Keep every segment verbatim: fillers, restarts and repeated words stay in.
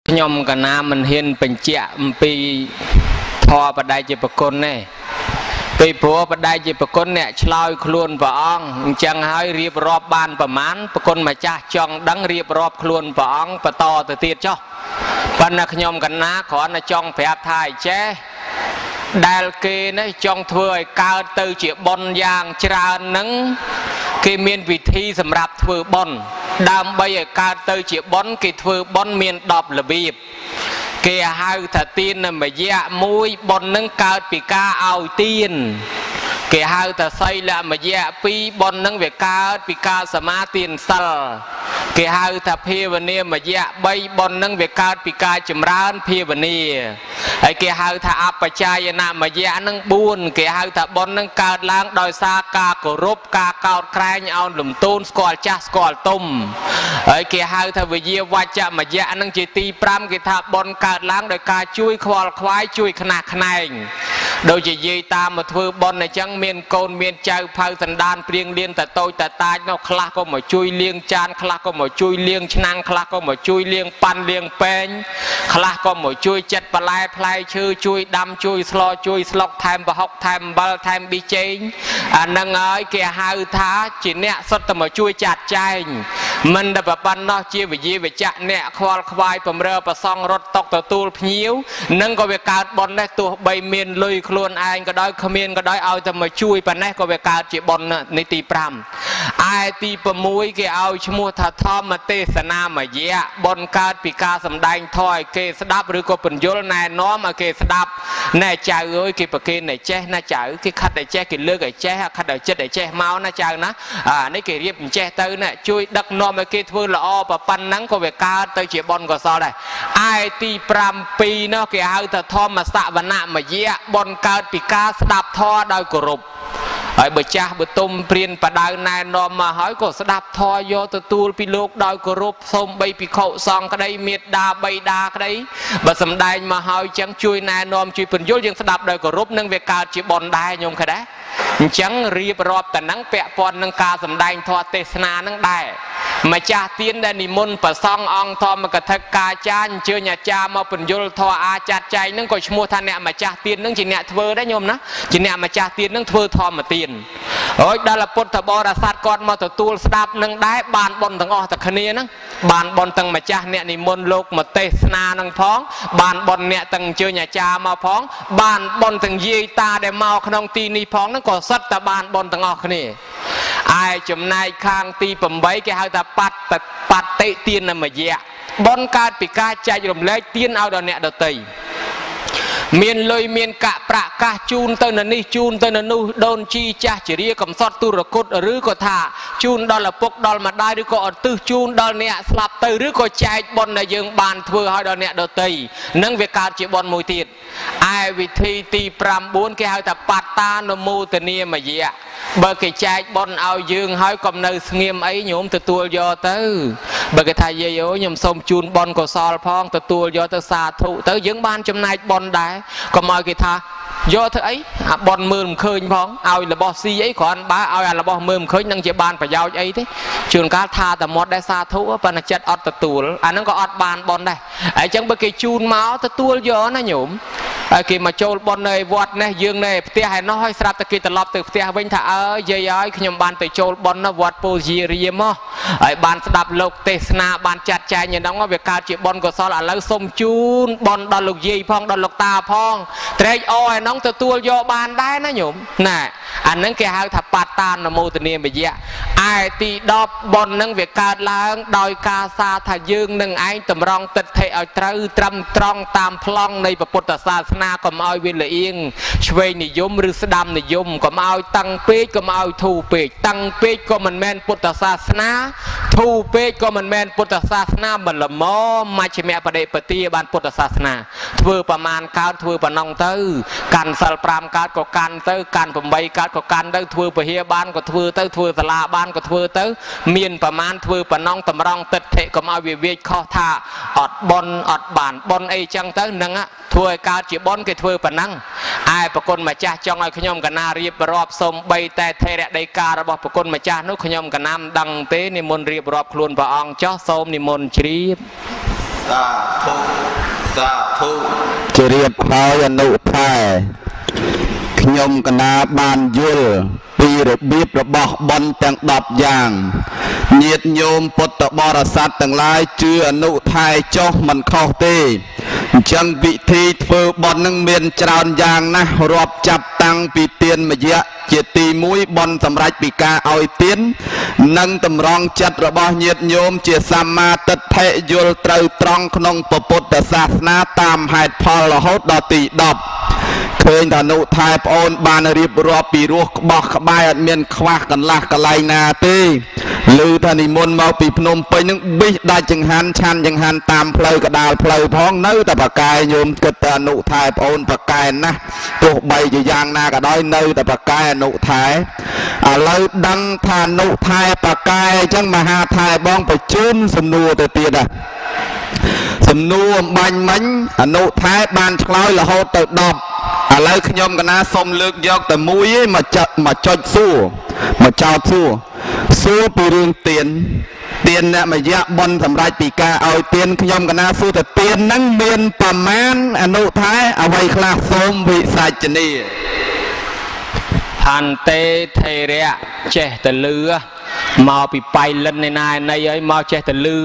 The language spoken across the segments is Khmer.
nhom cả nam mình hiên bình chẹt pi thò bật đại chỉ bậc côn này pi búa bật đại chỉ bậc côn này chloi khuôn vào ong chẳng hay riệp rọp bàn bờ mán bậc côn mà cha chong đắng riệp rọp khuôn vào ong bờ to từ tiệt cho ban là nhom cả ná khó là trong phép thai chế đại kê này trong thưa cao từ chỉ bon giang trà nắng cái miền vị thi sầm rạp thưa bon đam bây giờ cao từ chỉ bon cái thưa bon miền đọp là bịp cái hai thật tiên là mà dạ mũi bon nâng cao bị ca ao tiên cái hai thật xây là mà dạ pi bon nâng về cao bị ca sama tiền sal cái hai thật phê vấn đề mà dạ bay bon nâng về cao bị ca chấm rán phê vấn đề ấy cái hai thật áp chai na mà dạ nâng buồn cái hai thật bon nâng cao lang đòi xa ca cổ rúp ca cao cay nhau lùm tôn squal cha squal tum ấy cái hai thật về dạ vai chạm mà dạ nâng chỉ ti pram cái thật bon cao lang đòi ca chui khoal khoái chui khnak này đôi chỉ dây ta mà thưa bon này chẳng miền côn miền châu phơi thần đan riêng liên tại tôi tại tai nó khla có một chui liêng chan khla có một chui liêng năng khla có một chui liêng pan liêng pen khla có một chui chật bà lai play chư chui đâm chui slo chui slok tham và học tham bal tham bi chén à nâng ơi kìa hai thá chỉ nè sốt tầm một chui chặt chay mình đã bà ban nó chia về gì về chặt nè khoal khoai bầm rơ bà song rốt tóc tàu tu nhíu nâng có việc cát bon này tu bay miền lùi luôn anh có đói khamiên có đói ao tầm một chui bà này có việc cát chỉ bon này tì pram ai tì bầm mũi cái ao chmu thà thom mà tê sana mà dễ bon cát bị ca sầm đanh thôi kê đáp rồi có phần vô này nó mà kê đáp này chào ơi cái bậc kê này che na chào cái khát này che cái lưỡi cái che khát này chết để che máu na chào nó à này cái riệp che tới này chui đắc nó mà kê thưa là o và pan nắng có việc cát tới chỉ bon có sao đây ai tì pram pi nó cái ao thà thom mà xạ và nạ mà dễ bon cát bị ca đáp thò đôi cổ rụp ở bờ cha bờ tôm priên và đào này nó mà hỏi có đáp thò do từ tu pi lục đôi cổ rụp xôm bay pi khẩu song cái đây miệt đa bay đa cái đấy và sầm đai mà hỏi chẳng chui này nom chui phần vô dương đáp đôi cổ rụp nâng việc cao chỉ bon đai nhung cái đấy chẳng riệp rọpแต่นังแปะปอนนังกาสำแดงทอเตสนานังได้มาจ่าเตียนได้นิมนต์ประซององทอมากระทักกาจานเชื่อญาจ่ามาเป็นยุลทออาจัดใจนังก็ชมัวท่านเนี่ยมาจ่าเตียนนังจีเนี่ยเทอได้ยมนะจีเนี่ยมาจ่าเตียนนังเทอทอมาเตียนโอ้ยดาลปุตตะบราศาสตร์ก่อนมาตัวตูลสดับนังได้บานบนตั้งอตะคเนียนังบานบนตั้งมาจ่าเนี่ยนิมนต์โลกมาเตสนานังพ้องบานบนเนี่ยตั้งเชื่อญาจ่ามาพ้องบานบนตั้งยีตาได้เมาขนมตีนีพ้องนังก็สัตตะบานบนตั้งออกนี่ไอ้จำนายข้างตีปุ่มใบแกเขาแต่ปัดแต่ปัดเตะเตียนน่ะมาเยะบนการปิกาใจลมเล็กเตียนเอาดอกเนี่ยดอกตีเมียนเลยเมียนกะประกาจูนเตนนี่จูนเตนนู่โดนจีจ่าเฉลี่ยกับซอดตุรกุดหรือก็ท่าจูนดอลละปกดอลมาได้หรือก็อดตื้อจูนดอลเนี่ยสลับตือหรือก็ใจบนในยังบานเถื่อให้ดอลเนี่ยดอกตีนั่งเวกาจีบอลมวยตีไอวิธีตีปรำบุญแกเขาแต่ปัตตานมูตเนียมาเยะเบอร์กใจบอลเอายืงให้กำเนิดเงียบไอ้หนุ่มตัวตัวยอเตอเบอร์กไทยเยอะยมสมจูนบอลก็ซอลพองตัวตัวยอเตอซาถุเตอยังบ้านจำนายบอลได้ก็มากีท่ายอเธอไอ้บอลมือมันเคยพองเอาละบอซีไอ้ขอนบ้าเอาละบอมือมันเคยนั่งเจ็บบานไปยาวไอ้ที่จูนการท่าแต่หมดได้ซาถุปนจัดอดตัวตัวอันนั้นก็อดบานบอลได้ไอ้จังเบอร์กจูนเมาตัวตัวยอนะหนุ่มไอ้กีมาโจลบอลในวัดเนี่ยยืงในเตี้ยให้น้อยสลับตะกี้ตลอดตึกเตี้ยวิ่งท่าเออเย้ยขยมบานไปโจลบอลนวัดโปจีเรียมอ่ะไอ้บานสดับโลกเตสนาบานจัดใจอย่างนั้นว่าเวกาจีบอลก็ซอลอะไรส้มจูนบอลดอลลูกยีพองดอลลูกตาพองเตะอ้อยน้องตัวตัวโยบานได้นะหนุ่มน่ะอันนั้นแกหาถับปัตตานโมตเนียไปเยอะไอ้ตีดอบบอลนั่งเวกาล้างดอยกาซาทายืงนั่งไอ้ตำรองติดเทเอาตรึตรำตรองตามพลองในประพุทธศาสนาก็มาเอาวิลเอียงช่วยนิยมหรือสดามนิยมก็มาเอาตั้งเป๊กก็มาเอาทูเป๊กตั้งเป๊กก็มันแมนพุทธศาสนาทูเป๊กก็มันแมนพุทธศาสนาบัลลัมอมาชิเมะประเดปฏิบัติพุทธศาสนาทั่วประมาณการทั่วปนองเตอการสัลปรามการก็การเตอการผมใบการก็การเตอทั่วปะเฮียบ้านก็ทั่วเตอทั่วสลาบ้านก็ทั่วเตอเมียนประมาณทั่วปนองตำรองติดเทก็มาเวียเวียข้อท่าอดบอลอดบานบอลไอจังเตอนังอะทั่วการจีบอลก็ทั่วปนังไอประกนมาจ้าจองไอขยมกันนาเรียบรอบสมใบแต่เทระได้การบอกประกนมาจ้านุขยมกันน้ำดังเตนิมนต์เรียบรอบคลุนพระองค์จ้าสมนิมนต์ชีบសាធុសាធុជម្រាបហើយអនុថែខ្ញុំកណាបានយល់ពីរបៀបរបស់បុណ្យទាំងដប់យ៉ាងញាតិញោមពុទ្ធបរិស័ទទាំងឡាយជឿអនុថែចុះមិនខុសទេអញ្ចឹងវិធីធ្វើបុណ្យនឹងមានច្រើនយ៉ាងណាស់រាប់ចាប់តាំងពីទានមយៈជាទីមួយបុណ្យសម្រេចពីការឲ្យទាននិងតម្រង់ចិត្តរបស់ញាតិញោមជាសម្មាទិដ្ឋិយល់ត្រូវត្រង់ក្នុងពុទ្ធសាសនាតាមហេតុផលរហូតដល់ទីដប់ឃើញថាអនុថែប្អូនបានរៀបរាប់ពីរសក្បោះក្បាយអត់មានខ្វះកន្លះកន្លែងណាទេឮថានិមន្តមកពីភ្នំពេញនឹងប៊ីសដាច់ចង្ហាន់ឆាន់ចង្ហាន់តាមផ្លូវកដាលផ្លូវផងនៅតែបកាយញោមគិតថាអនុថែប្អូនបកាយណាស់ទោះបីជាយ៉ាងណាក៏ដោយនៅតែបកាយអនុថែឥឡូវដឹងថាអនុថែបកាយអញ្ចឹងមហាថែបងបញ្ជូនសំណួរទៅទៀតដែរសំណួរអំបញ្ញមិញអនុថែបានឆ្លើយរហូតទៅដប់ឥឡូវខ្ញុំកណាសូមលើកយកតែមួយឯងមកចុចមកចុចសួរមកចោតសួរសួរពីរឿងទានទានអ្នកមយៈបុណ្យសម្រាប់ពីការឲ្យទានខ្ញុំកណាសួរទៅទានហ្នឹងមានប្រមាណអនុថែអ្វីខ្លះសូមវិសាចនីឋានទេថេរៈចេះតែលឺមកពីបៃលិននៃណានៃអីមកចេះតែលឺ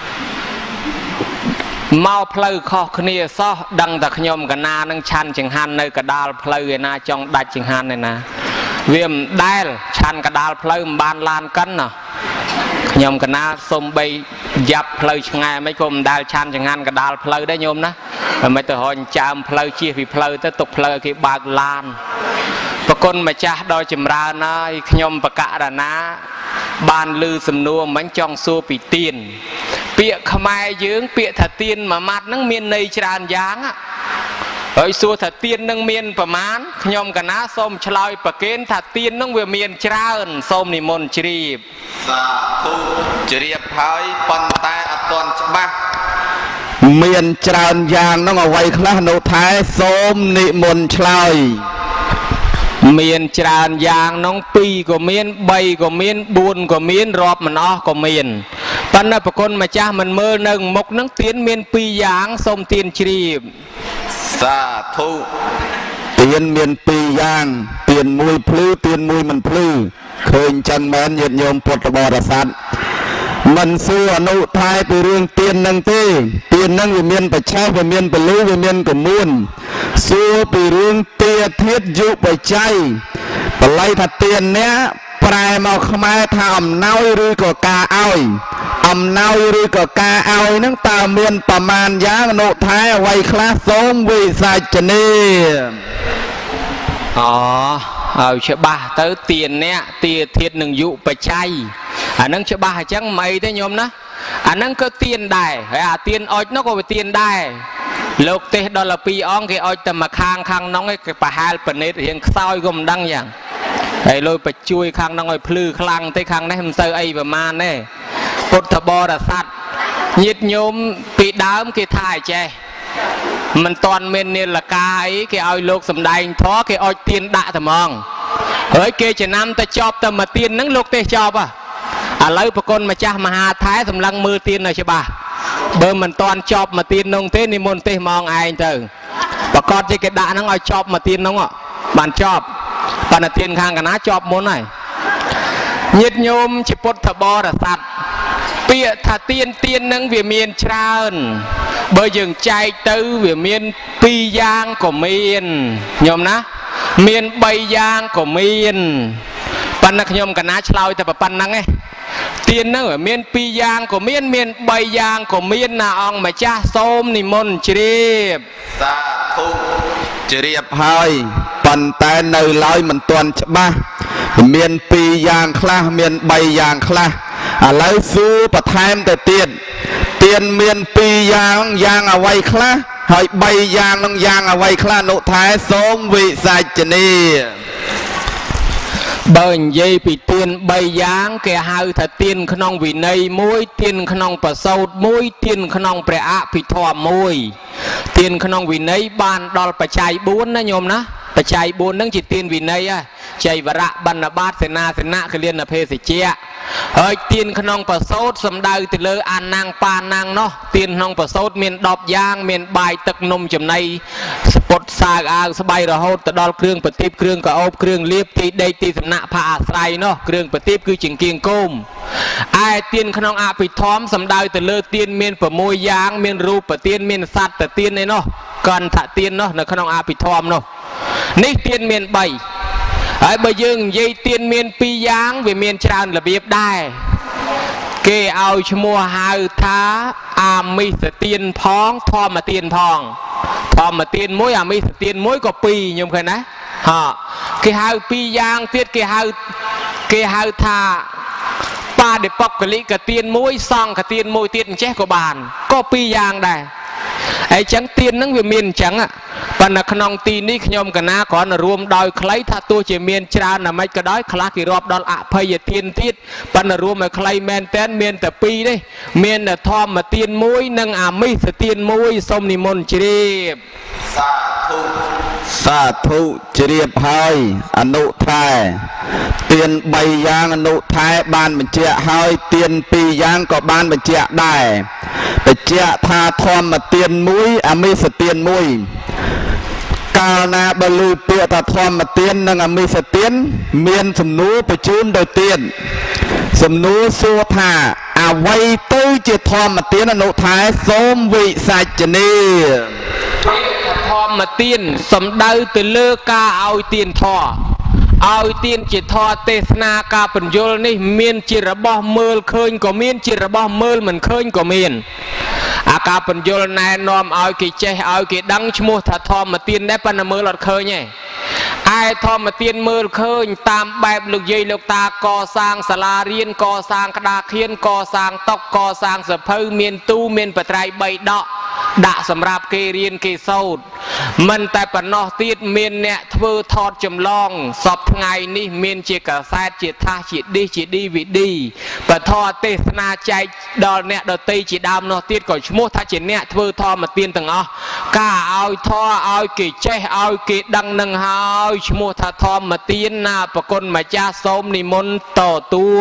មកផ្លូវខុសគ្នាសោះដឹងតែខ្ញុំកណានឹងឆាន់ចង្ហាន់នៅកដាលផ្លូវឯណាចង់ដាច់ចង្ហាន់ឯណាវាមិនដែលឆាន់កដាលផ្លូវមិនបានឡានកិនណាខ្ញុំកណាសុំបីយ៉ាប់ផ្លូវឆ្ងាយមិនក៏មិនដែលឆាន់ចង្ហាន់កដាលផ្លូវដែរញោមណាមិនទៅរញចាមផ្លូវជិះពីផ្លូវទៅទុកផ្លូវគេបើកឡានប្រគុណម្ចាស់ដល់ចម្រើនហើយខ្ញុំបកករណាបានលឺសំណួរមិញចង់សួរពីទានពាក្យខ្មែរយើងពាក្យថាទានមួយម៉ាត់ហ្នឹងមានន័យច្រើនយ៉ាងហើយសួរថាទាននឹងមានប្រមាណខ្ញុំកណាសូមឆ្លើយប្រកេនថាទាននឹងវាមានច្រើនសូមនិមន្តជ្រាបសាធុជ្រាបហើយប៉ុន្តែអត់ទាន់ច្បាស់មានច្រើនយ៉ាងហ្នឹងអ្វីខ្លះនៅថែសូមនិមន្តឆ្លើយមានច្រើនយ៉ាងនោះពីរក៏មានបីក៏មានបួនក៏មានរាប់មិនអស់ក៏មានប៉ុន្តែប្រគុណម្ចាស់មិនមើលនៅមុខនឹងទានមានពីរយ៉ាងសូមទានជ្រាបសាធុទានមានពីរយ៉ាងទានមួយភ្លឺទានមួយមិនភ្លឺឃើញចឹងមែនញាតិញោមពុទ្ធបរិស័ទមិនសួរអនុថែពីរឿងទាននឹងទេទាននឹងវាមានបច្ឆេះវាមានពលឺវាមានកមួនសួរពីរឿងទាធាតុយុបច្ច័យបល័យថាទាននេះប្រែមកខ្មែរថាអំណោយឬក៏ការឲ្យអំណោយឬក៏ការឲ្យនឹងតើមានប្រមាណយ៉ាងអនុថែអ្វីខ្លះសូមវិសាចនីអូឲ្យច្បាស់ទៅទាននេះទាធាតុនឹងយុបច្ច័យអានឹងច្បាស់អញ្ចឹងមិនអីទេញោមណាអានឹងក៏ទានដែរហើយអាទានអុចនោះក៏វាទានដែរលោកទេសដល់ពីរអង្គគេអុចតែមកខាងខាងនោះឯងគេប្រហែលបណិតរៀងខ្សោយក៏មិនដឹងយ៉ាងហើយលុយបជួយខាងនោះឲ្យភ្លឺខ្លាំងទេខាងនេះមិនសូវអីប្រមាណទេពុទ្ធបរិស័ទញាតិញោមពីដើមគេថាអីចេះមិនតាន់មាននាឡិកាអីគេឲ្យលោកសំដែងធម៌គេអុចទានដាក់តែហ្មងហើយគេចំណាំតែចប់តែមកទានហ្នឹងលោកទេសចប់ហ៎ឥឡូវប្រគុណម្ចាស់មហាថែសម្លឹងមើលទានឲ្យច្បាស់បើមិនតាន់ចប់មកទាននោះទេនិមន្តទេសហ្មងឯងទៅប្រកាសជាគេដាក់ហ្នឹងឲ្យចប់មកទាននោះបានចប់បណ្ឌទានខាងកណាចប់មុនហើយញាតិញោមជាពុទ្ធបរិស័ទពាក្យថាទានទាននឹងវាមានច្រើនបើយើងចែកទៅវាមានពីរយ៉ាងក៏មានញោមណាមានបីយ៉ាងក៏មានប៉ុន្តែខ្ញុំកណាឆ្លើយតែប៉ុណ្្នឹងឯងទាននឹងមានពីរយ៉ាងក៏មានមានបីយ៉ាងក៏មានណាអង្គម្ចាស់សូមនិមន្តជ្រាបសាធុជ្រាបហើយប៉ុន្តែនៅឡើយមិនទាន់ច្បាស់មានពីរយ៉ាងខ្លះមានបីយ៉ាងខ្លះឥឡូវសួរបន្ថែមទៅទៀតទានមានពីរយ៉ាងយ៉ាងអ្វីខ្លះហើយបីយ៉ាងនឹងយ៉ាងអ្វីខ្លះនោះថែសូមវិសាចនីបើនិយាយពីទានបីយ៉ាងគេហៅថាទានក្នុងវិន័យមួយទានក្នុងប្រសូតមួយទានក្នុងព្រះអភិធម្មមួយទានក្នុងវិន័យបានដល់បច្ច័យបួនណាញោមណាបច្ច័យបួនហ្នឹងជាទានវិន័យហ៎ใจวระบรรณบาตเสนาเสนาคือเรียนอเพศเจียเฮ้ยเตียนขนองประโสดสำดาวติเลออ่านนางปานางเนาะเตียนขนองประโสดเมียนดอบยางเมียนใบตึกนมจำในสปดสากอ่างสบายระหดตะดอลเครื่องปฏิบเครื่องกระอบเครื่องเลียบตีได้ตีสำนักผ้าอาศัยเนาะเครื่องปฏิบคือจิงเกียงก้มไอเตียนขนองอาปิทอมสำดาวติเลอเตียนเมียนประมวยยางเมียนรูปเตียนเมียนสัตว์แต่เตียนในเนาะกันถะเตียนเนาะในขนองอาปิทอมเนาะนี่เตียนเมียนใบไอ้ใบยึงยัยเตียนเมียนปียางเวเมียนจานระเบียบได้เกเอาชมัวหาท้าอามิสเตียนพ้องทอมาเตียนพองทอมาเตียนมวยอามิสเตียนมวยก็ปียมเคยนะฮะเกหาปียางเตียนเกหาเกหาท้าปาเดปอกกะลิกะเตียนมวยซองกะเตียนมวยเตียนแจ๊กบานก็ปียางได้ไอ้จังเตียนนั่งเวียนเมียนจังอ่ะปนขนองตีนี่ขยมกันนะก่อนรวมดอยใครถ้าตัวเจเมียนจรานะไม่ก็ได้คลากี่รอบดอลอะพยเตียนทิศปนรวมมาใครแมนแตนเมียนแต่ปีนี่เมียนแต่ทอมมาเตียนมวยนั่งอามิสเตียนมวยสมนิมนต์เจียบสาธุสาธุเจียบให้อนุทายเตียนใบยางอนุทายบานบัญเจให้เตียนปียางก็บานบัญเจได้บัญเจทาทอมมาเตียนมวยอามิสเตียนมวยกาลนาบลูเปียตาทอมมาเตียนนังอามิสเตียนเมียนสมนูไปจูนโดยเตียนสมนูสัวธาอาไว้ตื้อจะทอมมาเตียนอนุทายสมวิสัจนีทอมมาเตียนสมดาวตะเลือกาเอาเตียนทอเอาเตียนจิตทอเตสนากาปัญโยลนี่เมียนจิระบอเมิลเคยก็เมียนจิระบอเมิลมันเคยก็เมียนอากาปัญโยลนายนอมเอากี่เจเอากี่ดังชมูถ้าทอมมาเตียนได้ปันเมิลหลอดเคยไงไอทอมมาเตียนเมิลเคยตามแบบลูกยัยลูกตาก่อสร้างศาลาเรียนก่อสร้างกระดาษเขียนก่อสร้างตอกก่อสร้างสะเพอเมียนตู้เมียนปะไตรใบดอกด่าสำหรับเกเรียนเกโซดมันแต่ปนอตีดเมียนเนี่ยเพื่อทอดจำลองสอบไงนี่เมียนเจกแซดเจท่าจีดีจีดีวิดีปะทอเตสนาใจดอลเนี่ยดอตีจีดามนอตีดก่อนชั่วโมงท่าเจเนี่ยเพื่อทอมาเตียนตั้งอ๋อกล้าเอาทอเอาเกเจเอาเกดังนังหาวชั่วโมงท่าทอมาเตียนนาปะกนมาจ้าสมนิมนต์ต่อตัว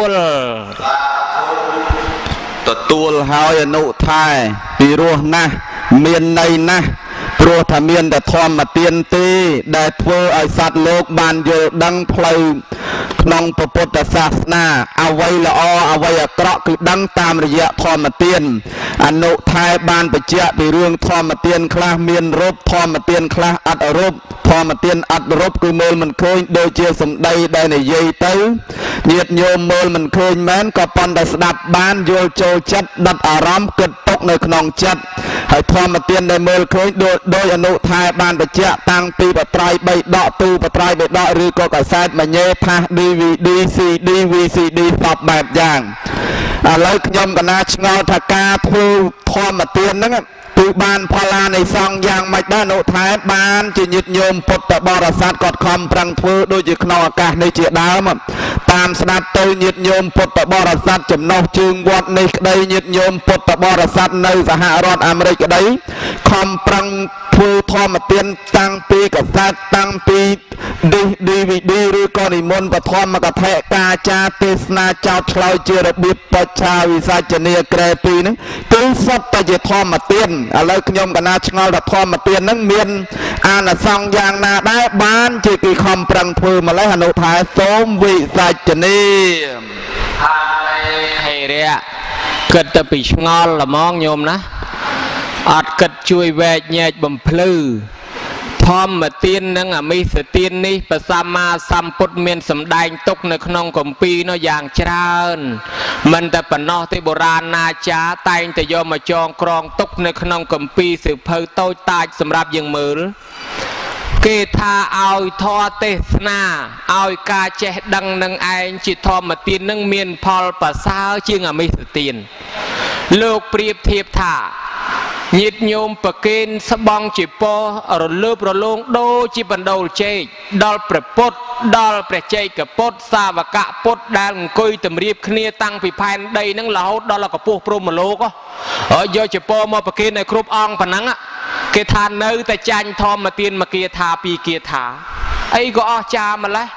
ต่อตัวหายอนุทายปีรัวนะเมียนในนะโปรธเมียนแต่ทอมมาเตียนตีได้เพื่อไอสัตว์โลกบานโยดังเพลงนองพระพุทธศาสนาเอาไว้ละอเอาไว้กระคือดังตามระยะทอมมาเตียนอนุทายบานไปเจ้าไปเรื่องทอมมาเตียนคลาเมียนรบทอมมาเตียนคลาอัดรบทอมมาเตียนอัดรบคือเมลมันเคยโดยเจียสมได้ได้ในเยยเต้เนียดโยมเมลมันเคยแม้นก็ปอนได้สดับบานโยโจจัดดัดอารามเกิดตกในขนองจัดให้ทอมมาเตียนได้เมลเคยโดยโดยอนุทายบานไปเจ้าตั้งปีปะไตรใบดอกตูปะไตรใบดอกหรือก็กระแสมาเย่พาดีวีดีซีดีวีซีดีตอบแบบอย่างอะไรยมกันนะชงเอาทากาทูทอมมาเตียนนั่นตูบานพลาในซองยางไม่ได้โนท้ายบานจะยึดโยมปตบรสัตกอดคอมปรังเฟือโดยยึดนอากาศในเจียดาวมันตามสนับตัวยึดโยมปตบรสัตจำนองจึงวัดในได้ยึดโยมปตบรสัตในสหรัฐอเมริกาได้คอมปรังเฟือทอมมาเตียนตั้งปีกับสัตตั้งปีดีดีวีดีหรือกรณีมนปทอมมากระแทกกาจาเตสนาเจ้าชลอยเจระบิดประชาวิสัชเนียเกรปีนึงตึงสัตตะเจทอมมาเตียนอะไรขยมกันนาชงเอาแต่ทอมมาเตียนนั่งเมียนอาณาซองยางนาได้บ้านจีกีคอมปรังพูมาแล้วหนุทายสมวิสัชเนียเฮเรียเกิดแต่ปีชงอลละมองโยมนะอาจเกิดช่วยแวกแยกบ่มพลือทอมมาเตียนนั่งอ่ะมีสเตียนนี่ประสามาสัมพุทธเมียนสำได้ตกในขนมกปีเนาะอย่างเช้ามันแต่ปนอที่โบราณนาจ้าไตแต่ยอมมาจองกรองตกในขนมกปีสืบเผยโตตายสำหรับยังมือเกธาเอาทอเตสนาเอากาเจดังนังไอจิตทอมมาเตียนนั่งเมียนพอลปัสสาวจึงอ่ะมีสเตียนโลกเปรียบเทียบท่ายิดโยมปะเกณฑ์สบองจีปอรเลือบรลงโดจีบันโดเจดอลประปดดอลประเจกับปดสาวกะปดดังกุยตำรีบเคลียตั้งปีพันใดนั่งเหลาดอลกับพวกโปรโมโลก็เออโยจีปอมาปะเกณฑ์ในครบอ่างผนังอะเกทานเนื้อแต่จันทอมมาเตียนมาเกียธาปีเกียธาไอ้ก็อาจามาเลยท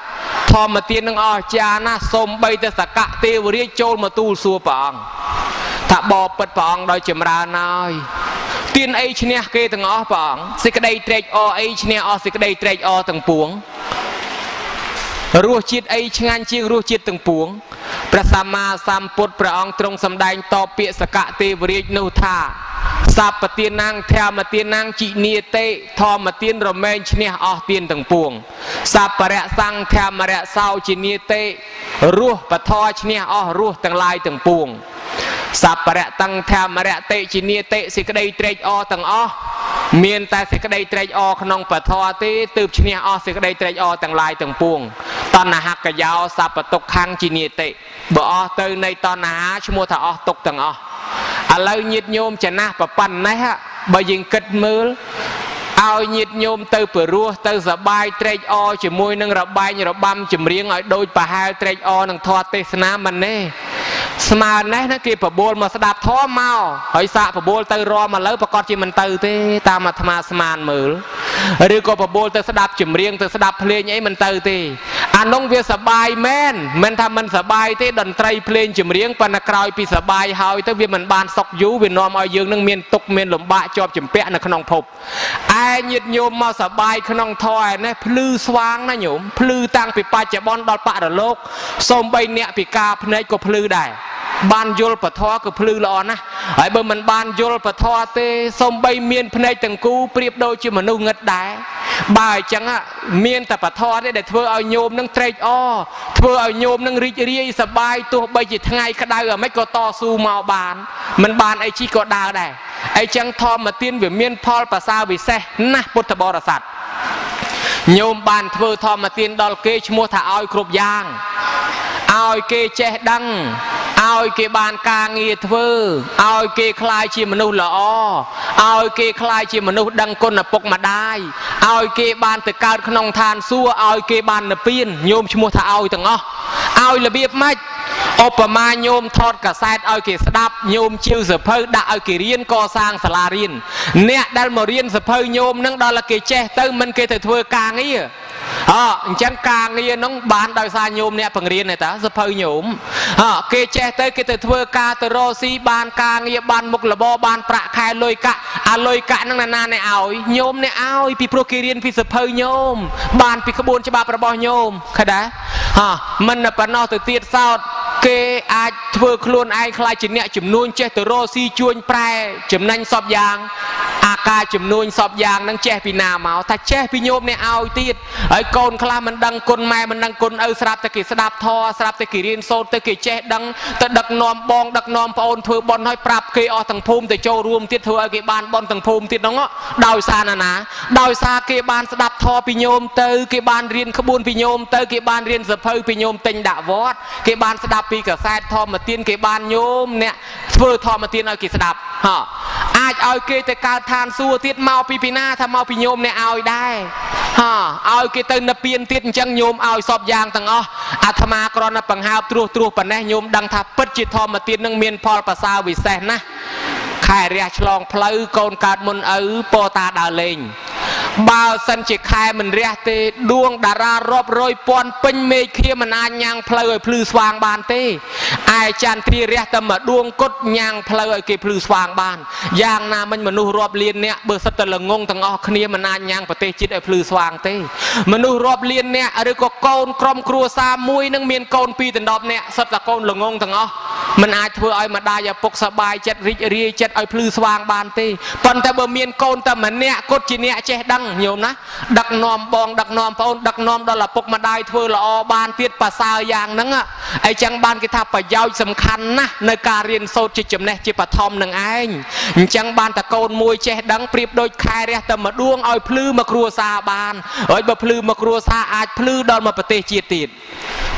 ធម្មទាននឹងអស្ចារ្យណាស់សូមបីតែសកៈទេវរាជចូលមកទូលសួរព្រះអង្គថាបបពិតព្រះអង្គដោយចម្រើនហើយទានអីឈ្នះគេទាំងអស់ព្រះអង្គសេចក្តីត្រេកអរអីឈ្នះអស់សេចក្តីត្រេកអរទាំងពួងរសជាតិអីឆ្ងាញ់ជាងរសជាតិទាំងពួងព្រះសម្មាសម្ពុទ្ធព្រះអង្គទ្រង់សម្ដែងតបពាក្យសកៈទេវរាជនោះថាសពទានណាងធម្មទានណាងជីនីតេធម្មទានរមែងឈ្នះអស់ទានទាំងពួងសពរៈសង្ឃធម្មរៈសោជីនីតេរសពធឈ្នះអស់រសទាំងឡាយទាំងពួងសពរៈតੰធម្មរៈតេជីនីតេសេចក្តីត្រេកអរទាំងអស់មានតែសេចក្តីត្រេកអរក្នុងពធទេទើបឈ្នះអស់សេចក្តីត្រេកអរទាំងឡាយទាំងពួងតណ្ហកយោសពតុក្ខੰជីនីតេបើអស់ទៅនៃតណ្ហាឈ្មោះថាអស់ទុកទាំងអស់ឥឡូវញាតិញោមចំណាស់ប្រប៉ុណ្ណេះបើយើងគិតមើលឲ្យញាតិញោមទៅព្រោះទៅសបាយត្រេកអរជាមួយនឹងរបែងរបាំចម្រៀងឲ្យដូចប្រហែលត្រេកអរនឹងធម៌ទេសនាមិនទេស្មើនេះណាគេប្រមូលមកស្ដាប់ធម៌មកហើយសាកប្រមូលទៅរមឥឡូវប្រកាសជាមិនទៅទេតាមអាត្មាស្មានមើលឬក៏ប្រមូលទៅស្ដាប់ចម្រៀងទៅស្ដាប់ភ្លេងអីមិនទៅទេអានោះវាសបាយមែនមិនថាមិនសបាយទេតន្ត្រីភ្លេងចម្រៀងប៉ុន្តែក្រោយពីសបាយហើយទៅវាមិនបានសុខយូរវានាំឲ្យយើងនឹងមានទុក្ខមានលំបាកជាប់ជំពាក់នៅក្នុងភពឯញាតិញោមមកសបាយក្នុងធម៌ឯនេះភ្លឺស្វាងណាញោមភ្លឺតាំងពីបច្ចុប្បន្នដល់បរលោកសូម្បីអ្នកពិការភ្នែកក៏ភ្លឺដែរបានយល់ពធក៏ភ្លឺល្អណាស់ហើយបើមិនបានយល់ពធទេសូម្បីមានភ្នែកទាំងគូប្រៀបដូចជាមនុស្សងឹតដែរបើអញ្ចឹងមានតែពធទេដែលធ្វើឲ្យញោមនឹងត្រេកអរធ្វើឲ្យញោមនឹងរីករាយសប្បាយទោះបីជាថ្ងៃក្តៅអាម៉េចក៏តស៊ូមកបានមិនបានអីជីក៏ដើរដែរអញ្ចឹងធម្មទានវាមានផលប្រសើរវិសេសណាស់ពុទ្ធបរិស័ទញោមបានធ្វើធម្មទានដល់គេឈ្មោះថាឲ្យគ្រប់យ៉ាងឲ្យគេចេះដឹងឲ្យគេបានការងារធ្វើឲ្យគេខ្លាយជាមនុស្សល្អឲ្យគេខ្លាយជាមនុស្សដឹងគុណឪពុកម្ដាយឲ្យគេបានទៅកើតក្នុងឋានសួគ៌ឲ្យគេបាននិព្វានញោមឈ្មោះថាឲ្យទាំងអស់ឲ្យរបៀបម៉េចឧបមាញោមថតកាសែតឲ្យគេស្ដាប់ញោមជាវសភៅដាក់ឲ្យគេរៀនកសាងសាលារៀនអ្នកដែលមករៀនសភៅញោមនឹងដល់តែគេចេះទៅមិនគេទៅធ្វើការងារអអញ្ចឹងការងារនោះបានដោយសារញោមអ្នកបង្រៀនទេតាសភៅញោមអគេចេះទៅគេទៅធ្វើការទៅរកស៊ីបានការងារបានមុខរបរបានប្រាក់ខែលុយកាក់អាលុយកាក់ហ្នឹងណាណាអ្នកឲ្យញោមអ្នកឲ្យពីព្រោះគេរៀនពីសភៅញោមបានពីក្បួនច្បាប់របស់ញោមឃើញដែរហ៎មិនប៉ុណ្ណោះទៅទៀតសោតគេអាចធ្វើខ្លួនឯងខ្លាចជាអ្នកចំនួនចេះទៅរកស៊ីជួញប្រែចំណេញសពយ៉ាងអាការចំនួនសពយ៉ាងនឹងចេះពីណាមកថាចេះពីញោមអ្នកឲ្យទៀតហើយកូនខ្លះមិនដឹងគុណម៉ែមិនដឹងគុណឪស្រាប់តែគេស្ដាប់ធម៌ស្រាប់តែគេរៀនសូត្រទៅគេចេះដឹងទៅដឹកនាំបងដឹកនាំប្អូនធ្វើបុណ្យឲ្យប្រាប់គេអស់ទាំងភូមិទៅចូលរួមទៀតធ្វើឲ្យគេបានបុណ្យទាំងភូមិទៀតហ្នឹងដោយសារណាណាដោយសារគេបានស្ដាប់ធម៌ពីញោមទៅគេបានរៀនក្បួនពីញោមទៅគេបានរៀនសភៅពីញោមទិញដាក់វត្តគេបានស្ដាប់ពីកាសែតធម្មទានគេបានញោមអ្នកធ្វើធម្មទានឲ្យគេស្ដាប់ហ៎អាចឲ្យគេទៅកើតឋានសួគ៌ទៀតមកពីពីណាថាមកពីញោមអ្នកឲ្យដែរហ៎ឲ្យគេទៅនិព្វានទៀតអញ្ចឹងញោមឲ្យសពយ៉ាងទាំងអស់អាត្មាគ្រាន់តែបង្ហើបត្រួសត្រួសប៉ុណ្ណេះញោមដឹងថាពិតជាធម្មទាននឹងមានផលប្រសើរវិសេសណាស់ខែរះឆ្លងផ្លូវកូនកើតមុនឪពោតាដើរលេងបើសិនជាខែមិនរះទេដួងតារារាប់រយពាន់ពេញមេឃខៀមមិនអាចញ៉ាំងផ្លូវឲ្យភ្លឺស្វាងបានទេឯចន្ទ្រារះតែមួយដួងគត់ញ៉ាំងផ្លូវឲ្យគេភ្លឺស្វាងបានយ៉ាងណាមិញមនុស្សរាប់លានអ្នកបើសិតតែល្ងងទាំងអស់គ្នាមិនអាចញ៉ាំងប្រទេសជាតិឲ្យភ្លឺស្វាងទេមនុស្សរាប់លានអ្នកឬក៏កូនក្រុមគ្រួសារមួយនឹងមានកូនពីរដល់ដប់អ្នកសិតតែកូនល្ងងទាំងអស់មិនអាចធ្វើឲ្យម្ដាយឪពុកសប្បាយចិត្តរីករាយចិត្តឲ្យភ្លឺស្វាងបានទេប៉ុន្តែបើមានកូនតែម្នាក់គត់ជាអ្នកចេះដឹងញោមណាដឹកនាំបងដឹកនាំប្អូនដឹកនាំដល់ឪពុកម្ដាយធ្វើល្អបានទៀតប្រសើរយ៉ាងហ្នឹងអីចឹងបានគេថាប្រយោជន៍សំខាន់ណាស់នៅការរៀនសូត្រជាចំណេះជាបឋមនឹងឯងអញ្ចឹងបានតែកូនមួយចេះដឹងប្រៀបដូចខែរះតែមួយដួងឲ្យភ្លឺមកគ្រួសារបានហើយបើភ្លឺមកគ្រួសារអាចភ្លឺដល់មកប្រទេសជាតិទៀត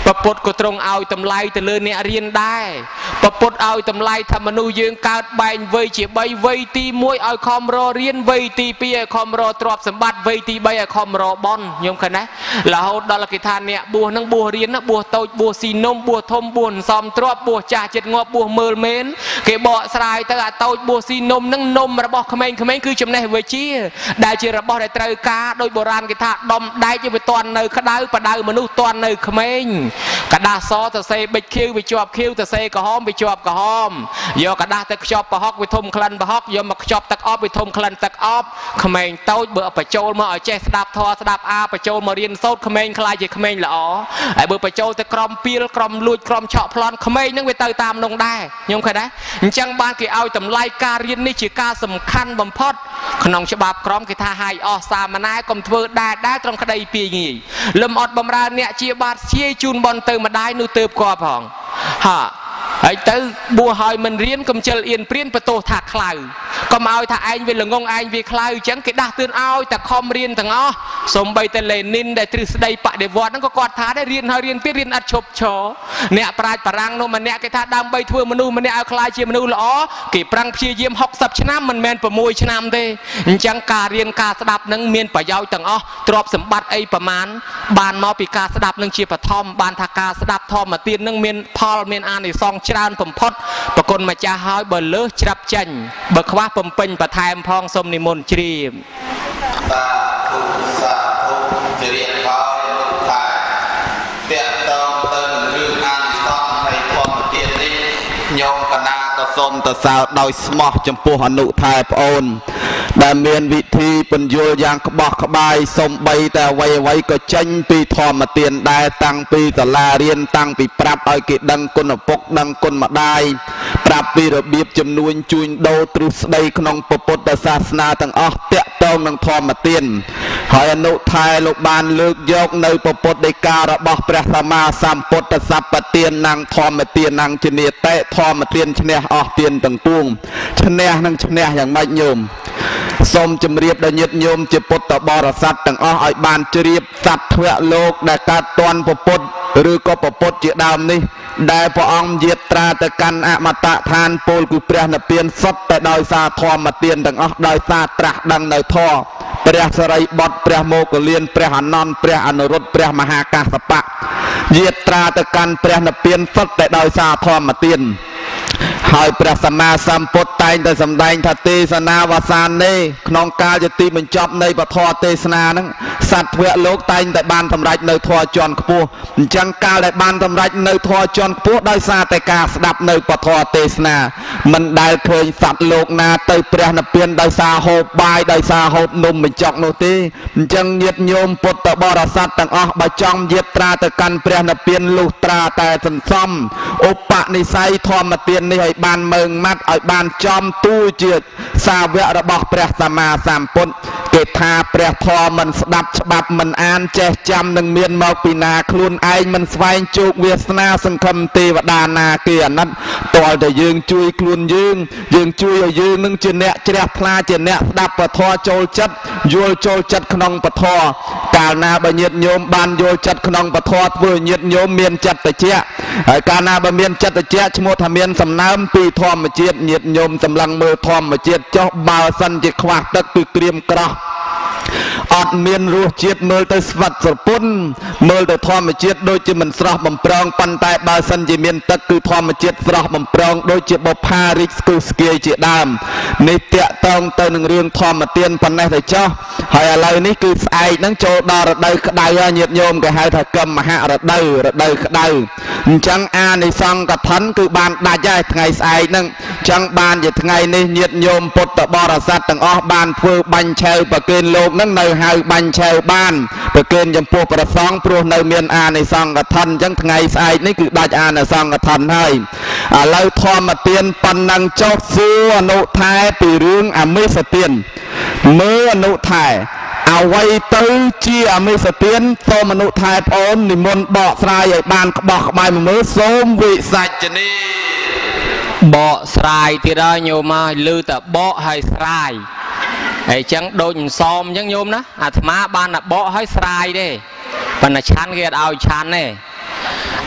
ประพุทธก็ตรงเอาตำไลแต่เลยเนี่ยเรียนได้ประพุทธเอาตำไลทำมนุษย์ยืนการแบ่งเวจีใบเวตีมวยเอาคอมรอเรียนเวตีปีไอคอมรอตรอบสมบัติเวตีใบไอคอมรอบอลยมกันนะแล้วดอลกิธานเนี่ยบัวนั่งบัวเรียนนะบัวโตบัวสีนมบัวทมบัวซ้อมตรอบบัวจ่าเจ็ดงอบบัวเมิลเมนเก็บเบาสลายแต่โตบัวสีนมนั่งนมระบอกขมิ้นขมิ้นคือจำแนกเวจีได้เจอระบอกได้ตรกาโดยโบราณกิธาดมได้จะไปตอนในขดาวประดาวมนุษย์ตอนในขมิ้นกระดาษซอตะเซไปคิวไปจอบคิวตะเซกระหอมไปจอบกระหอมโยกระดาษตะจอบปะฮอกไปทมคลันปะฮอกโยมาจอบตะออบไปทมคลันตะออบขมิ้นโตเบื่อไปโจลมาเอาเจสดับทอสดับอาไปโจลมาเรียนโซดขมิ้นคลายจะขมิ้นละอ๋อไอเบื่อไปโจลตะกรอมปีลกรอมลุยกรอมเฉาะพลอนขมิ้นนั่งไปเตยตามลงได้ยมเคยได้จังบ้านกี่เอาตำไลการเรียนนี่จีการสำคัญบ่มพอดขนมฉบับกรอมกี่ท่าหายออสามมานายกรมทเวได้ได้ตรงคดีปีงี้ลมอดบำราเนี่ยเชียบาดเชียจูนบอลเติมมาได้นูเติมกว่าผ่องฮะไอ้เต้บัวหอยมันเรียนกำเจริญเอียนเปลี่ยนประตูถักคลายก็มาเอาถ้าไอ้เวลงงไอ้เวคลายจังกิดด่าตื่นเอาแต่คอมเรียนทั้งอ๋อสมใบแต่เลนินได้ตรึกได้ปะเดวอดนั่นก็กอดท้าได้เรียนหอยเรียนเปลี่ยนเรียนอัดชบชอเนี่ยปลายปรังโนมันเนี่ยกิท่าดำใบทั่วมนุษย์มันเนี่ยเอาคลายเชียมนุษย์ละอ๋อกี่ปรังเชียเยี่ยมหกสับชนะมันแมนประมวยชนะเด้จังการเรียนการสดับนั่งเมียนปะยาวทั้งอ๋อตรอบสมบัติไอ้ประมาณบานมอปีการสดับนั่งเชียปะทอมบานทากาสดับทอมมาเตียนนั่งเมียนพอลเมียนอ่านในซองชราผมพดปรากฏมาจะหายเบลเลือจับจันเบิกว่าผมเป็นประธานพองสมนิมนต์จรีมสาธุสาธุจะเรียนเขาทุกท่านเตี้ยตองเติมเรื่องอ่านซ่อนในความเตียนนี้โยมกนาตะสนตะสาวโดยสมอจำพวกอนุทายพระองค์ได้เมียนวิธีปัญญาอย่างขบอกขบายสมใบแต่ไว้ไว้ก็จังปีทอมาเตียนได้ตั้งปีตะลาเรียนตั้งปีปรับเอากิดังคนปกดังคนมาได้ปรับปีระเบียบจำนวนจุนโดตรุสได้ขนมปปตศาสนาตั้งอ๋อเตะตองนังทอมาเตียนหอยอนุทายลูกบานเลือกยกในปปตได้การะบอกพระสัมมาสัมพุทธสัพปเตียนนางทอมาเตียนนางเจเนเตะทอมาเตียนชนะอ๋อเตียนตั้งปุ้งชนะนางชนะอย่างไม่โยมสมจำเรียบได้ยึดโยมจะปุตตบรสัตตั้งอ๋อไอบานจเรียบสัตว์เทวโลกได้การตอนปปตหรือก็ปปตเจดามนี้ได้พระองค์เยียตราตะกันอมตะทานโปลกุเปรียนเปลี่ยนสดแต่โดยซาทอมาเตียนดังอ๋อโดยซาตรักดังในท่อเปรียสไรบดเปรียโมกเลียนเปรียหนอนเปรียอนุรุตเปรียมหากาสปะเยียตราตะกันเปรียนเปลี่ยนสดแต่โดยซาทอมาเตียนหอยพระสัมมาสัมพุทธไตแต่สำแดงทัตเตสนาวสานนี้ขนองกาจะตีมันจบในปทอเตสนานั้นสัตว์เพื่อโลกไตแต่บานทำไรในทอจอนขปูจังกาได้บานทำไรในทอจอนขปูได้ซาแต่กาสดับในปทอเตสนามันได้เคยสัตว์โลกนาเตยเปรียนเปลี่ยนได้ซาโฮบายได้ซาโฮนมมันจอกโนตีจังเยียดโยมปุตตบรสัตต่างอ๋อบจองเยียดตราแต่กันเปรียนเปลี่ยนลูกตราแต่สันซ้ำอุปนิสัยทอมาเตียนในบานเมืองมัดไอบานจอมตู้เจือดสาวเวระบอกพระสัมมาสัมพุทธเกตาพระทอมันสดับฉบับมันอ่านแจจำหนึ่งเมียนมอกปีนาคลุนไอมันสวายจุกเวสนาสังคมเทวดานาเกียนั้นตัวแต่ยืงจุยคลุนยืงยืงจุยยืงนึงเจเนะเจรพลาเจเนะดับปะทอโจลจัดโยลโจลจัดขนมปะทอกาลนาบเนียดโยมบานโยลจัดขนมปะทอเพื่อเนียดโยมเมียนจัดตะเจียกาลนาบเมียนจัดตะเจียชโมทเมียนสำน้ำปีทอมมาเจียดเนียดโยมกำลังมือทอมมาเจียดเจ้าบ่าวสันจิควาตักคือเกรียมกระอดเมียนรู้เจียดมือแต่สวัสดิ์ปุ่นมือแต่ทอมมาเจียดโดยจิมันสระบำปรองปันแต่บ่าวสันจิเมียนตักคือทอมมาเจียดสระบำปรองโดยจิบพาริสกุสเกียเจียดามในเตะตองเตหนึ่งเรื่องทอมมาเตียนปันในแต่เจ้าหายอะไรนี่คือไอ้นั่งโจดาระได้กระไดเนียดโยมกับให้ถักกำมหาระได้ระได้กระไดจังอาในซองกับทันคือบานได้ใจไงไอ้นั่งจังบานอย่างไงนี่เนียดโยมปุตตบรสัตต่างอ๋อบานเพื่อบัญเชลประเกณฑ์โลกนั่งในหายบัญเชลบ้านประเกณฑ์จำพวกประสองปลุกในเมียนอาในซองกับทันจังไงไอ้นี่คือได้อาในซองกับทันให้เราทอมมาเตียนปันนังโจซัวโนทายปีเรื่องอเมสเตียนเมื่อโนทายเอาไว้ตื้อเจียไม่เสถียรโตมนุษย์ไทยพรนิมนต์เบาสายใหญ่บานบอกใบมือโสมวิสัจนีเบาสายที่ได้โยมมาลือแต่เบาให้สายไอ้จังโดนซ้อมจังโยมนะอาตมาบานน่ะเบาให้สายเด้ปนชั้นเกียรเอาชั้นเน่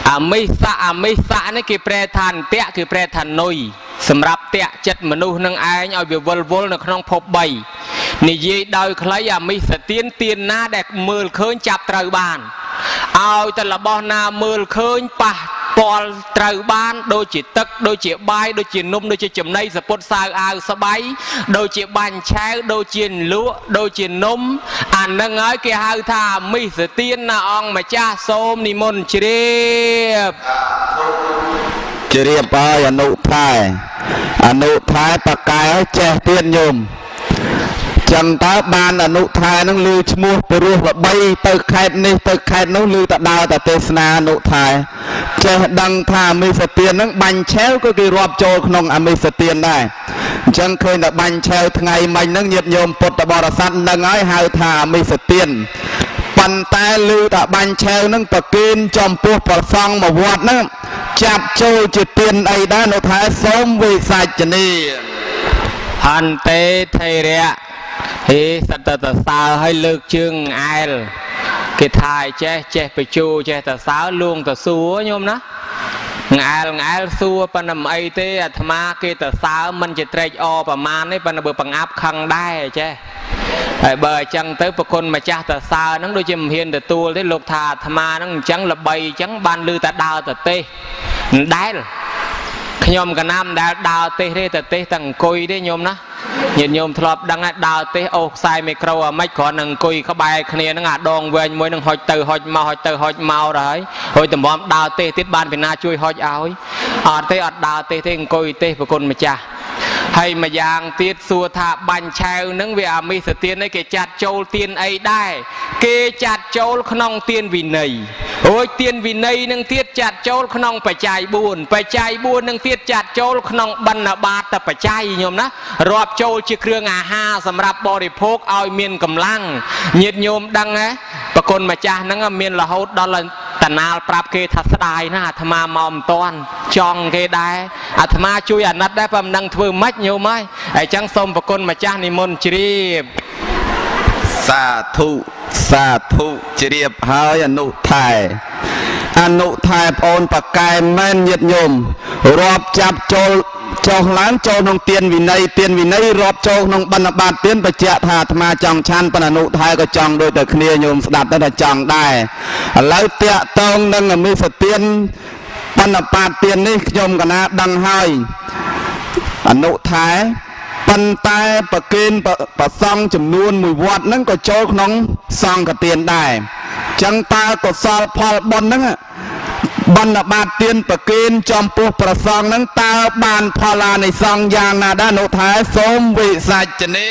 អាមិសៈអាមិសៈនេះគេប្រែថាអន្ទៈគឺប្រែថានុយសម្រាប់តេចិត្តមនុស្សនឹងឯងឲ្យវាវល់វល់នៅក្នុងភពបីនិយាយដោយខ្លីអាមិសទានទានណាដែលមើលឃើញចាប់ត្រូវបានឲ្យតែរបស់ណាមើលឃើញប៉ះពាល់ត្រូវបានដូចជាទឹកដូចជាបាយដូចជានំដូចជាចំណីសពុតសាវអាវស្បៃដូចជាបាញ់ឆាវដូចជាលក់ដូចជានំអានឹងហើយគេហៅថាអាមិសទានណាអង្គម្ចាស់សូមនិមន្តជ្រាបជ្រាបហើយអនុថែអនុថែបកែចេះទៀតញោមចឹងតើបានអនុថែនឹងលើឈ្មោះពរោះល្បីទៅខេត្តនេះទៅខេត្តនោះលើតែដើរតែទេសនាអនុថែចេះដឹងថាអមិសទាននឹងបាញ់ឆែវក៏គេរាប់ចូលក្នុងអមិសទានដែរអញ្ចឹងឃើញតែបាញ់ឆែវថ្ងៃមិញហ្នឹងញាតិញោមពុទ្ធបរិស័ទនឹងហើយហៅថាអមិសទានប៉ុន្តែលើតែបាញ់ឆែវហ្នឹងប្រគិនចំពោះប្រសង់មកវត្តហ្នឹងចាប់ចូលជាទានអីដែរនៅថែសូមវិសាចនីហន្តេថេរៈហេសតតសើឲ្យលើកជើងអែលគេថាចេះចេះបជូចេះតសើលួងតសួរញោមណាងែលងែលសួរប៉ុន្តែមិនអីទេអាត្មាគេតសើមិនជាត្រេកអរប្រមាណទេប៉ុន្តែបើបង្អាប់ខឹងដែរចេះហើយបើអញ្ចឹងទៅប្រគុណម្ចាស់តសើហ្នឹងដូចជាមិនហ៊ានទទួលទេលោកថាអាត្មាហ្នឹងអញ្ចឹងល្បីអញ្ចឹងបានលឺតែដើរទៅទេសមិនដែលខ្ញុំកណាំដែលដើរទេសទេទៅទេសតែអង្គុយទេញោមណាញាតិញោមធ្លាប់ដឹងហើយដើរទេសអូសខ្សែមីក្រូអាម៉េចគ្រាន់តែអង្គុយក្បែរគ្នាហ្នឹងអាដងវែងមួយនឹងហុចទៅហុចមកហុចទៅហុចមកដែរហើយតម្រាំដើរទេសទៀតបានពីណាជួយហុចឲ្យអត់ទេអត់ដើរទេសទេអង្គុយទេសប្រគុណម្ចាស់ហើយម្យ៉ាងទៀតសួរថាបាញ់ឆែវហ្នឹងវាអាមិសទាននេះគេចាត់ចូលទានអីដែរគេចាត់ចូលក្នុងទានវិន័យអូយទានវិន័យនឹងទៀតចាត់ចូលក្នុងបច្ច័យបួនបច្ច័យបួននឹងទៀតចាត់ចូលក្នុងបណ្ឌបាតបច្ច័យញោមណារាប់ចូលជាគ្រឿងអាហារសម្រាប់បរិភោគឲ្យមានកម្លាំងញាតិញោមដឹងហ៎ប្រគុណម្ចាស់ហ្នឹងមានរហូតដល់តណាលប្រាប់គេថាស្ដាយណាអាត្មាមកមិនតាន់ចង់គេដែរអាត្មាជួយអាណិតដែរប៉ុន្តែមិនដឹងធ្វើម៉េចញោមហើយអញ្ចឹងសូមប្រគុណម្ចាស់និមន្តជ្រាបសាធុសាធុជ្រាបហើយអនុថែអនុថែប្អូនបកែមែនញាតិញោមរាប់ចាប់ចូលចុះឡើងចូលក្នុងទានវិន័យទានវិន័យរាប់ចូលក្នុងបណ្ឌបាតទានបញ្ជាក់ថាអាត្មាចង់ឆាន់ប៉ុន្តែអនុថែក៏ចង់ដូចតែគ្នាញោមស្ដាប់ទៅថាចង់ដែរឥឡូវតាក់តងនឹងអមិសទានបណ្ឌបាតទាននេះខ្ញុំកណាដឹងហើយអនុថែប៉ុន្តែប្រគិនប្រសង់ចំនួនមួយវត្តហ្នឹងក៏ចូលក្នុងសង្ឃទានដែរចឹងតើកុសលផលបុណ្យហ្នឹងបណ្ឌបាតទានប្រគិនចំពោះប្រសង់ហ្នឹងតើបានផលអានិសង្ឃយ៉ាងណាដែរនោះថែសូមវិសាចនី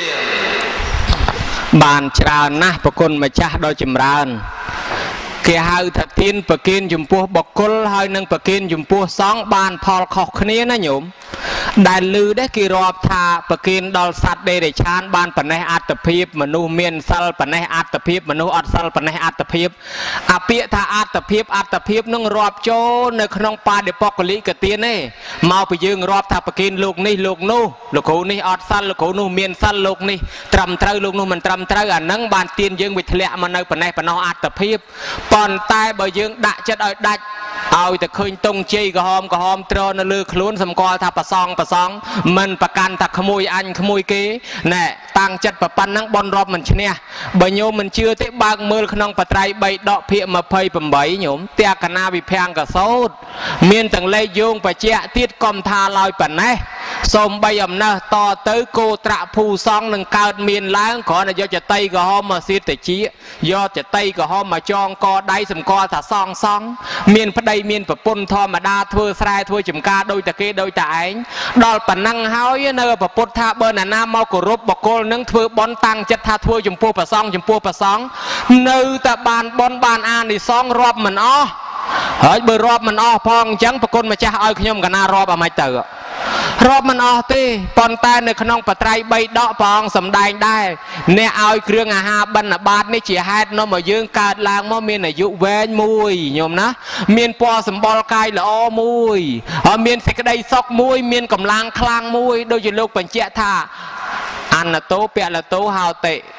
បានច្រើនណាស់ប្រគុណម្ចាស់ដ៏ចម្រើនគេហៅថាទានប្រគិនចំពោះបុគ្គលហើយនឹងប្រគិនចំពោះសង្ឃបានផលខុសគ្នាណាញោមដែលឮដែរគេរាប់ថាប្រគិនដល់សត្វដេរឆានបានប៉ណេះអត្តភាពមនុស្សមានសិលប៉ណេះអត្តភាពមនុស្សអត់សិលប៉ណេះអត្តភាពអាពាក្យថាអត្តភាពអត្តភាពនឹងរាប់ចូលនៅក្នុងបាដិបកលិកទានទេមកពីយើងរាប់ថាប្រគិនលោកនេះលោកនោះលោកគ្រូនេះអត់សិលលោកគ្រូនោះមានសិលលោកនេះត្រឹមត្រូវលោកនោះមិនត្រឹមត្រូវអានឹងបានទានយើងវាធ្លាក់មកនៅប៉ណេះប៉ណោះអត្តភាពប៉ុន្តែបើយើងដាក់ចិត្តឲ្យដាច់ឲ្យតែឃើញតុងជ័យក្រហមក្រហមត្រនៅលើខ្លួនសម្គាល់ថាប្រសងប្រសងមិនប្រកាន់ថាក្មួយអញក្មួយគេណែតាំងចិត្តប្រប៉ុណ្ណឹងបនរាប់មិនឈ្នះបើញោមមិនជឿទេបើកមើលក្នុងបត្រៃបីដកភាគម្ភៃប្រាំញោមទះកណាវិភាំងកសោតមានទាំងលេខយោងបច្ចៈទៀតកុំថាឡើយប៉ុណ្ណេះសូមបីអំណះតទៅគោត្រាក់ភូសងនឹងកើតមានឡើងគ្រាន់តែយកចតីក្រហមមកសៀតតិចយកចតីក្រហមមកចងកដៃសម្គាល់ថាសងសងមានប្តីមានប្រពន្ធធម្មតាធ្វើស្រែធ្វើចំការដូចតែគេដូចតែឯងដល់ប៉ុណ្ណឹងហើយនៅប្រពុតថាបើណានាមកគោរពបកគលនឹងធ្វើបន់តាំងចិត្តថាធ្វើចំពោះប្រសងចំពោះប្រសងនៅតែបានបន់បានអានិសង្ឃរាប់មិនអស់ហើយបើរាប់មិនអស់ផងអញ្ចឹងប្រគុណម្ចាស់ឲ្យខ្ញុំកណារាប់អាម៉េចទៅរាប់មិនអស់ទេប៉ុន្តែនៅក្នុងបត្រៃបីដកព្រះអង្គសម្ដែងដែរអ្នកឲ្យគ្រឿងអាហារបណ្ឌបាតនេះជាហេតុនាំឲ្យយើងកើតឡើងមកមានអាយុវែងមួយញោមណាមានពណ៌សម្បុរកាយល្អមួយហើយមានសេចក្តីសុខមួយមានកម្លាំងខ្លាំងមួយដូចជាលោកបញ្ជាក់ថាអនតោពលតោហោតិ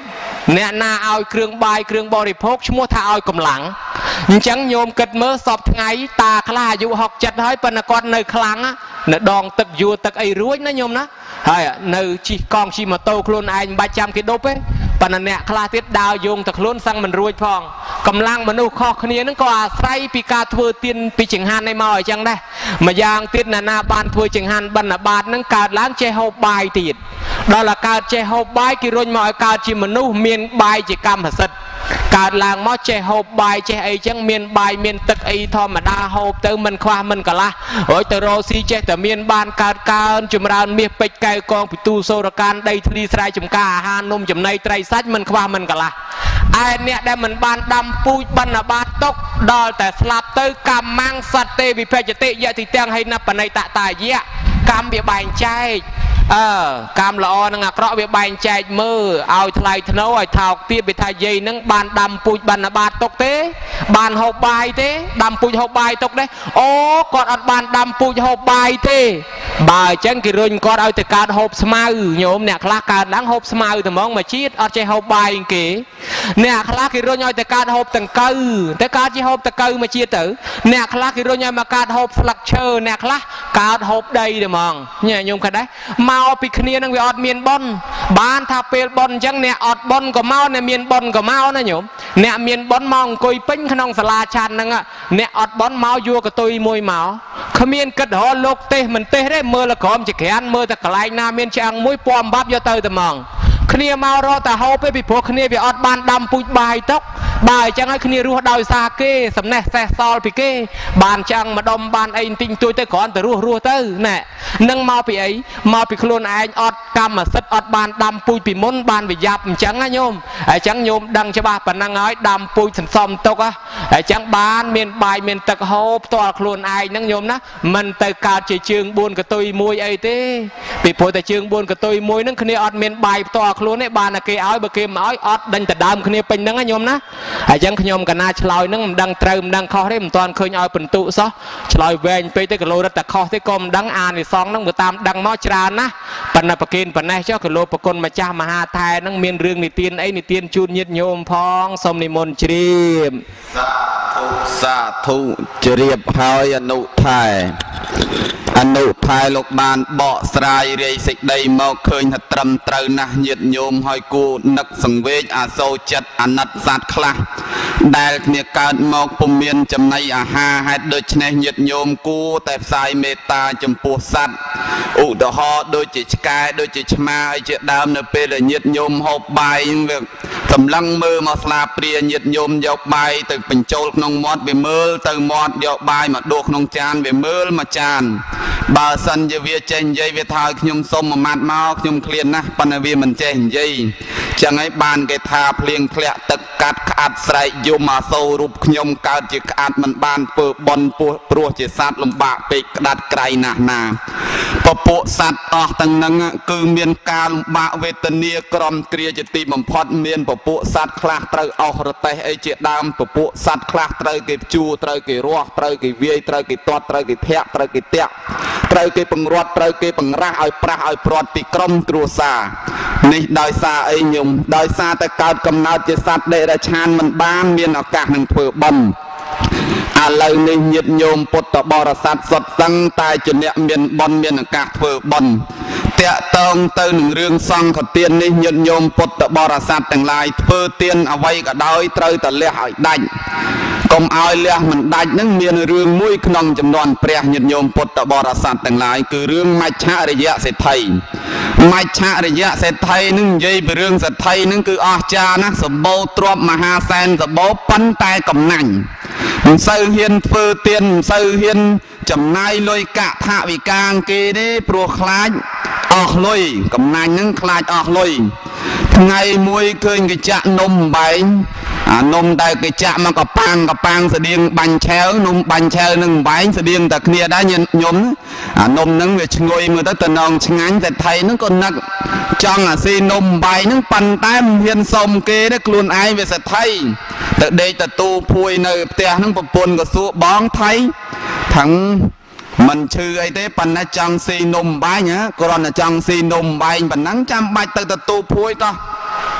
អ្នកណាឲ្យគ្រឿងបាយគ្រឿងបរិភោគឈ្មោះថាឲ្យកម្លាំងអញ្ចឹងញោមគិតមើលសពថ្ងៃតាខ្លះអាយុហុកចិត្តហើយប៉ុន្តែគាត់នៅខ្លាំងនៅដងទឹកយួរទឹកអីរួចណាញោមណាហើយនៅជិះកង់ជិះម៉ូតូខ្លួនឯងមិនបាច់ចាំគេដប់ទេប៉ុន្តែអ្នកខ្លះទៀតដើរយោងតែខ្លួនសឹងមិនរួចផងកម្លាំងមនុស្សខុសគ្នានឹងក៏អាស្រ័យពីការធ្វើទានពីចង្ហាន់នេះមកអញ្ចឹងដែរម្យ៉ាងទៀតណាណាបានធ្វើចង្ហាន់បិណ្ឌបាតនឹងកើតឡើងចេះហូបបាយទៀតដល់តែកើតចេះហូបបាយគេរុញមកឲ្យកើតជាមនុស្សមានបាយជាកម្មសិទ្ធិកើតឡើងមកចេះហូបបាយចេះអីចឹងមានបាយមានទឹកអីធម្មតាហូបទៅមិនខ្វះមិនកន្លះរួចទៅរកស៊ីចេះតែមានបានកើតកើនចម្រើនមាសពេជ្រកែវកងពិទូសូរកានដីធ្លីស្រែចម្ការអាហារនំចំណីត្រីសាច់មិនខ្វះមិនកន្លះឯអ្នកដែលមិនបានដាំពូជបណ្ឌបាតទុកដល់តែស្លាប់ទៅកម្មមាំងសត្វទេវិភេចតិយតិទាំងហិនបណៃតតាយៈកម្មវាបែងចែកអើកម្មល្អនឹងអាក្រក់វាបែងចែកមើលឲ្យថ្លៃធ្នូឲ្យថោកទាបវាថាយាយនឹងបានដាំពូជបណ្ឌបាតទុកទេបានហូបបាយទេដាំពូជហូបបាយទុកទេអូគាត់អត់បានដាំពូជហូបបាយទេបើអញ្ចឹងគេរុញគាត់ឲ្យទៅកើតហូបស្មៅញោមអ្នកខ្លះកើតឡើងហូបស្មៅតែហ្មងមកជាតិអត់ចេះហូបបាយគេអ្នកខ្លះគេរុញឲ្យទៅកើតហូបតង្កូវទៅកើតជាហូបតង្កូវមកជាតិទៅអ្នកខ្លះគេរុញឲ្យមកកើតហូបស្លឹកឈើអ្នកខ្លះកើតហូបដីតែហ្មងញ៉ែញោមឃើញដែរមកពីគ្នានឹងវាអត់មានប៉ុនបានថាពេលប៉ុនអញ្ចឹងអ្នកអត់ប៉ុនក៏មកអ្នកមានប៉ុនក៏មកណាញោមអ្នកមានប៉ុនមកអង្គុយពេញក្នុងសាលាឆាន់ហ្នឹងអ្នកអត់ប៉ុនមកយួរកតុយមួយមកគ្មានគិតរហលោកទេសមិនទេសទេមើលក្រមចក្រានមើលតែកន្លែងណាមានឆ្អឹងមួយពណ៌អំបាប់យកទៅតែហ្មងគ្នាមករកតែហូបទេពីព្រោះគ្នាវាអត់បានដាំពូជបាយទុកបើអញ្ចឹងឲ្យគ្នារស់ដោយសារគេសំណេះសេះសល់ពីគេបានឆ្អឹងម្ដុំបានអីបន្តិចតួចទៅគ្រាន់តែរស់រស់ទៅណែនឹងមកពីអីមកពីខ្លួនឯងអត់កម្មសិទ្ធិអត់បានដាំពូជពីមុនបានវាយ៉ាប់អញ្ចឹងណាញោមអញ្ចឹងញោមដឹងច្បាស់ប៉ុណ្ណឹងហើយដាំពូជសន្សំទុកអញ្ចឹងបានមានបាយមានទឹកហូបផ្ទាល់ខ្លួនឯងហ្នឹងញោមណាមិនទៅកើតជាជើងបួនកតុយមួយអីទេពីព្រោះតែជើងបួនកតុយមួយហ្នឹងគ្នាអត់មានបាយផ្ទាល់ខ្លួនទេបានតែគេឲ្យបើគេមិនឲ្យអត់ដេញទៅដើមគ្នាពេញហ្នឹងណាញោមណាអញ្ចឹងខ្ញុំកណាឆ្លើយហ្នឹងមិនដឹងត្រូវមិនដឹងខុសទេមិនទាន់ឃើញឲ្យបន្ទុសោះឆ្លើយវែងពេកទៅគីឡូរត់តែខុសទេក៏មិនដឹងអានិសងហ្នឹងមើលតាមដឹងមកច្រើនណាប៉ុន្តែប្រគិនប៉ុណ្ណេះចុះគីឡូប្រគុណម្ចាស់មហាថែហ្នឹងមានរឿងនិទានអីនិទានជូនញាតិញោមផងសូមនិមន្តជ្រាបសាធុសាធុជ្រាបហើយអនុថែអនុថែលោកបានបកស្រាយរាយសេចក្តីមកឃើញថាត្រឹមត្រូវណាស់ញាតិញោមហើយគួរនឹកសង្វេគអាសូរចិត្តអាណិតសត្វខ្លះដែលគ្នាកើតមកពុំមានចំណីអាហារហេតុដូច្នេះញាតិញោមគួរតែផ្សាយមេត្តាចំពោះសត្វឧទាហរណ៍ដូចជាឆ្កែដូចជាឆ្មាឲ្យជាដើមនៅពេលដែលញាតិញោមហូបបាយវាសម្លឹងមើលមកស្លាព្រាញាតិញោមយកបាយទៅបញ្ចូលក្នុងមាត់វាមើលទៅមាត់យកបាយមកដួសក្នុងចានវាមើលមកចានបើសិនជាវាចេះនិយាយវាថាឲ្យខ្ញុំសុំមួយម៉ាត់មកខ្ញុំឃ្លានណាស់ប៉ុន្តែវាមិនចេះនិយាយចឹងហើយបានគេថាភ្លៀងធ្លាក់ទឹកកាត់ក្អាត់ស្រែកយំអាសូររូបខ្ញុំកើតជាក្អាត់មិនបានធ្វើបន់ពោះព្រោះជាសត្វលំបាកពេកក្តាត់ក្រៃណាស់ណាពពួកសត្វអស់ទាំងហ្នឹងគឺមានការលំបាកវេទនាក្រំគ្រាជាទីបំផុតមានពពួកសត្វខ្លះត្រូវអស់រទេះអីជាដើមពពួកសត្វខ្លះត្រូវគេជួត្រូវគេរស់ត្រូវគេវាយត្រូវគេទាត់ត្រូវគេធាក់ត្រូវគេតាក់ត្រូវគេបង្រាត់ត្រូវគេបង្រាស់ឲ្យប្រាស់ឲ្យព្រាត់ពីក្រុមគ្រួសារនេះដោយសារអីញោមដោយសារតែកើតកំណើតជាសត្វដេរឆានមិនបានមានឱកាសនឹងធ្វើបុណ្យឥឡូវនេះញាតិញោមពុទ្ធបរិស័ទសុទ្ធសឹងតែជាអ្នកមានបុណ្យមានឱកាសធ្វើបុណ្យតាក់ទងទៅនឹងរឿងសង្ឃទាននេះញាតិញោមពុទ្ធបរិស័ទទាំងឡាយធ្វើទានអ្វីក៏ដោយត្រូវតែលះឲ្យដាច់កុំឲ្យលះមិនដាច់នឹងមានរឿងមួយក្នុងចំនួនព្រះញាតិញោមពុទ្ធបរិស័ទទាំងឡាយគឺរឿងមច្ឆរិយសេដ្ឋីមច្ឆរិយសេដ្ឋីនឹងនិយាយពីរឿងសេដ្ឋីនឹងគឺអស្ចារ្យណាស់សម្បូរទ្រព្យមហាសែនសម្បូរប៉ុន្តែកំណាញ់មិនសូវហ៊ានធ្វើទានមិនសូវហ៊ានចំណាយលុយកថាវិការគេទេព្រោះខ្លាចអស់លុយកំណាញ់នឹងខ្លាចអស់លុយថ្ងៃមួយឃើញគេចាក់នំបែងអានំដែលគេចាក់មកកប៉ាំងកប៉ាំងស្តៀងបាញ់ឆែវនំបាញ់ឆែវនឹងបែងស្តៀងតែគ្នាដែរខ្ញុំអានំនឹងវាឈ្ងុយមើលទៅតំណងឆ្ងាញ់តែថៃនឹងក៏នឹកចង់អាស៊ីនំបែងនឹងប៉ុន្តែមិនហ៊ានសុំគេទេខ្លួនឯងវាសេដ្ឋីទៅដេកទៅទូភួយនៅផ្ទះនឹងប្រពន្ធក៏សួរបងថៃថឹងមិនឈឺអីទេប៉ុន្តែចង់ស៊ីនំបែងគ្រាន់តែចង់ស៊ីនំបែងប៉ុណ្ណឹងចាំបាច់ទៅទទួលភួយតោះ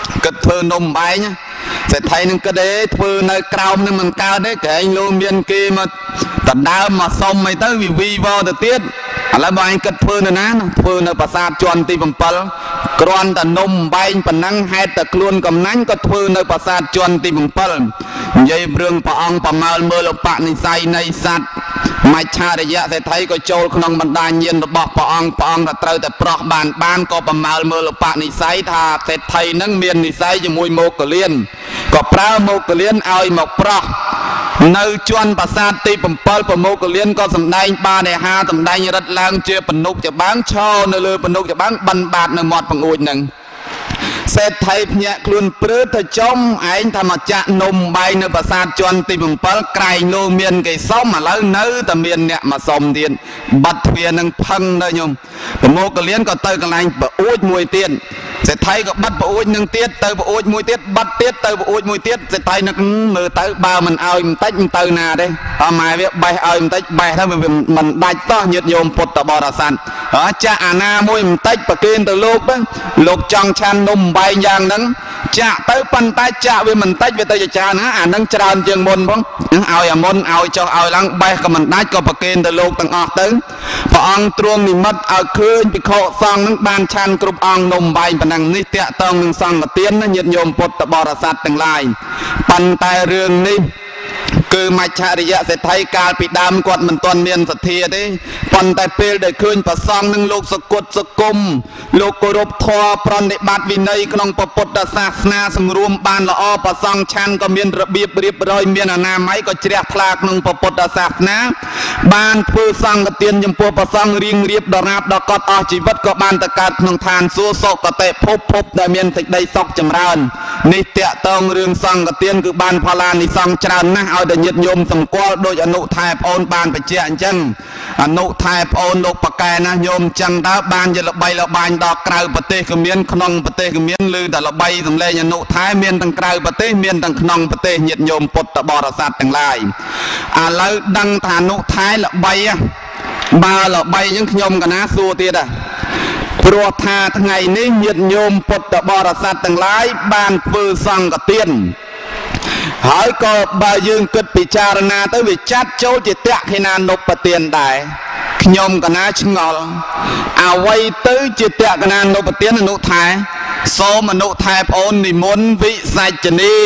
គិតធ្វើនំបែងសេដ្ឋីនឹងគិតទេធ្វើនៅក្រោមនឹងមិនកើតទេក្រែងលោកមានគេមកដណ្ដើមមកសុំអីទៅវាវីវទៅទៀតឥឡូវបងឯងគិតធ្វើនៅណាធ្វើនៅប្រាសាទជាន់ទីbảyគ្រាន់តែនំបែងប៉ុណ្ណឹងហេតុតែខ្លួនកំណាញ់ក៏ធ្វើនៅប្រាសាទជាន់ទីbảyនិយាយរឿងព្រះអង្គប្រមើលមើលឧបនិស្ស័យនៃសត្វមច្ឆរិយៈសេដ្ឋីក៏ចូលក្នុងបណ្ដាញាណរបស់ព្រះអង្គព្រះអង្គក៏ត្រូវតែប្រោះបានបានក៏ប្រមើលមើលឧបនិស្ស័យថាសេដ្ឋីនឹងមាននិស្ស័យជាមួយមោគលានក៏ប្រើមោគលានឲ្យមកប្រោះនៅជាន់ប្រាសាទទីbảyប្រមោគលានក៏សម្ដែងបានឯហាសម្ដែងរត់ឡើងជាបនុកច្បាំងឈរនៅលើបនុកច្បាំងបិណ្ឌបាតនៅមាត់បង្អួចនឹងសេដ្ឋីភ្ញាក់ខ្លួនព្រឺទៅចំឯងថាមកចាក់នំបាយនៅប្រាសាទជាន់ទីbảyក្រែងលោកមានគេសុំឥឡូវនៅតែមានអ្នកមកសុំទៀតបាត់ទ្វារនឹងផឹងទៅញោមប្រមោគលានក៏ទៅកន្លែងប្អួចមួយទៀតសេដ្ឋីក៏បាត់ប្អួចនឹងទៀតទៅប្អួចមួយទៀតបាត់ទៀតទៅប្អួចមួយទៀតសេដ្ឋីនឹកមើលទៅបើមិនឲ្យបន្តិចមិនទៅណាទេអម៉ែវាបេះឲ្យបន្តិចបេះទៅវាមិនដាច់តោះញាតិញោមពុទ្ធបរិស័ទចាក់អាណាមួយបន្តិចប្រគេនទៅលោកលោកចង់ឆាននំបែងយ៉ាងហ្នឹងចាក់ទៅប៉ុន្តែចាក់វាមិនតិចវាទៅជាច្រើនណាអាហ្នឹងច្រើនជាងមុនផងឲ្យអាមុនឲ្យចុះឲ្យឡើងបេះក៏មិនដាច់ក៏ប្រគេនទៅលោកទាំងអស់ទៅព្រះអង្គទ្រង់និមិត្តឲ្យឃើញភិក្ខុសង្ឃហ្នឹងបានឆានគ្រប់អង្គនំបែងប៉ុណ្ណឹងនេះតាក់ទងនឹងសង្ឃទានណាញាតិញោមពុទ្ធបរិស័ទទាំងឡាយប៉ុន្តែរឿងនេះគឺមច្ឆរិយៈសេដ្ឋីកាលពីដើមគាត់មិនទាន់មានសទ្ធាទេប៉ុន្តែពេលដែលឃើញព្រះសង្ឃនឹងលោកសកុតសគុំលោកគោរពធម៌ប្រណិប័តវិន័យក្នុងពុទ្ធសាសនាសម្រួមបានល្អព្រះសង្ឃឆាន់ក៏មានរបៀបរៀបរយមានអនាម័យក៏ជ្រះថ្លាក្នុងពុទ្ធសាសនាបានធ្វើសង្ឃទានចំពោះព្រះសង្ឃរៀងរៀបដរាបដល់គាត់អស់ជីវិតក៏បានទៅកើតក្នុងឋានសួគ៌សុគតិភពភពដែលមានសេចក្តីសុខចម្រើននេះតាក់ទងរឿងសង្ឃទានគឺបានផល្លានិសង្ឃច្រើនណាស់ឲ្យតែញាតិញោមសម្គាល់ដោយអនុថែប្អូនបានបញ្ជាក់អញ្ចឹងអនុថែប្អូនលោកប៉កែណាញោមអញ្ចឹងតើបានជាល្បីល្បាញដល់ក្រៅប្រទេសក៏មានក្នុងប្រទេសក៏មានឬតែល្បីសម្លេងអនុថែមានទាំងក្រៅប្រទេសមានទាំងក្នុងប្រទេសញាតិញោមពុទ្ធបរិស័ទទាំងឡាយឥឡូវដឹងថាអនុថែល្បីបើល្បីអញ្ចឹងខ្ញុំកណាសួរទៀតព្រោះថាថ្ងៃនេះញាតិញោមពុទ្ធបរិស័ទទាំងឡាយបានធ្វើសង្ឃទានហើយក៏បើយើងគិតពិចារណាទៅវាចាត់ចូលជាតក្ខិណានុបទានដែរខ្ញុំកណាឆ្ងល់អ្វីទៅជាតក្ខិណានុបទានអនុថែសូមអនុថែប្អូននិមន្តវិសច្ចនី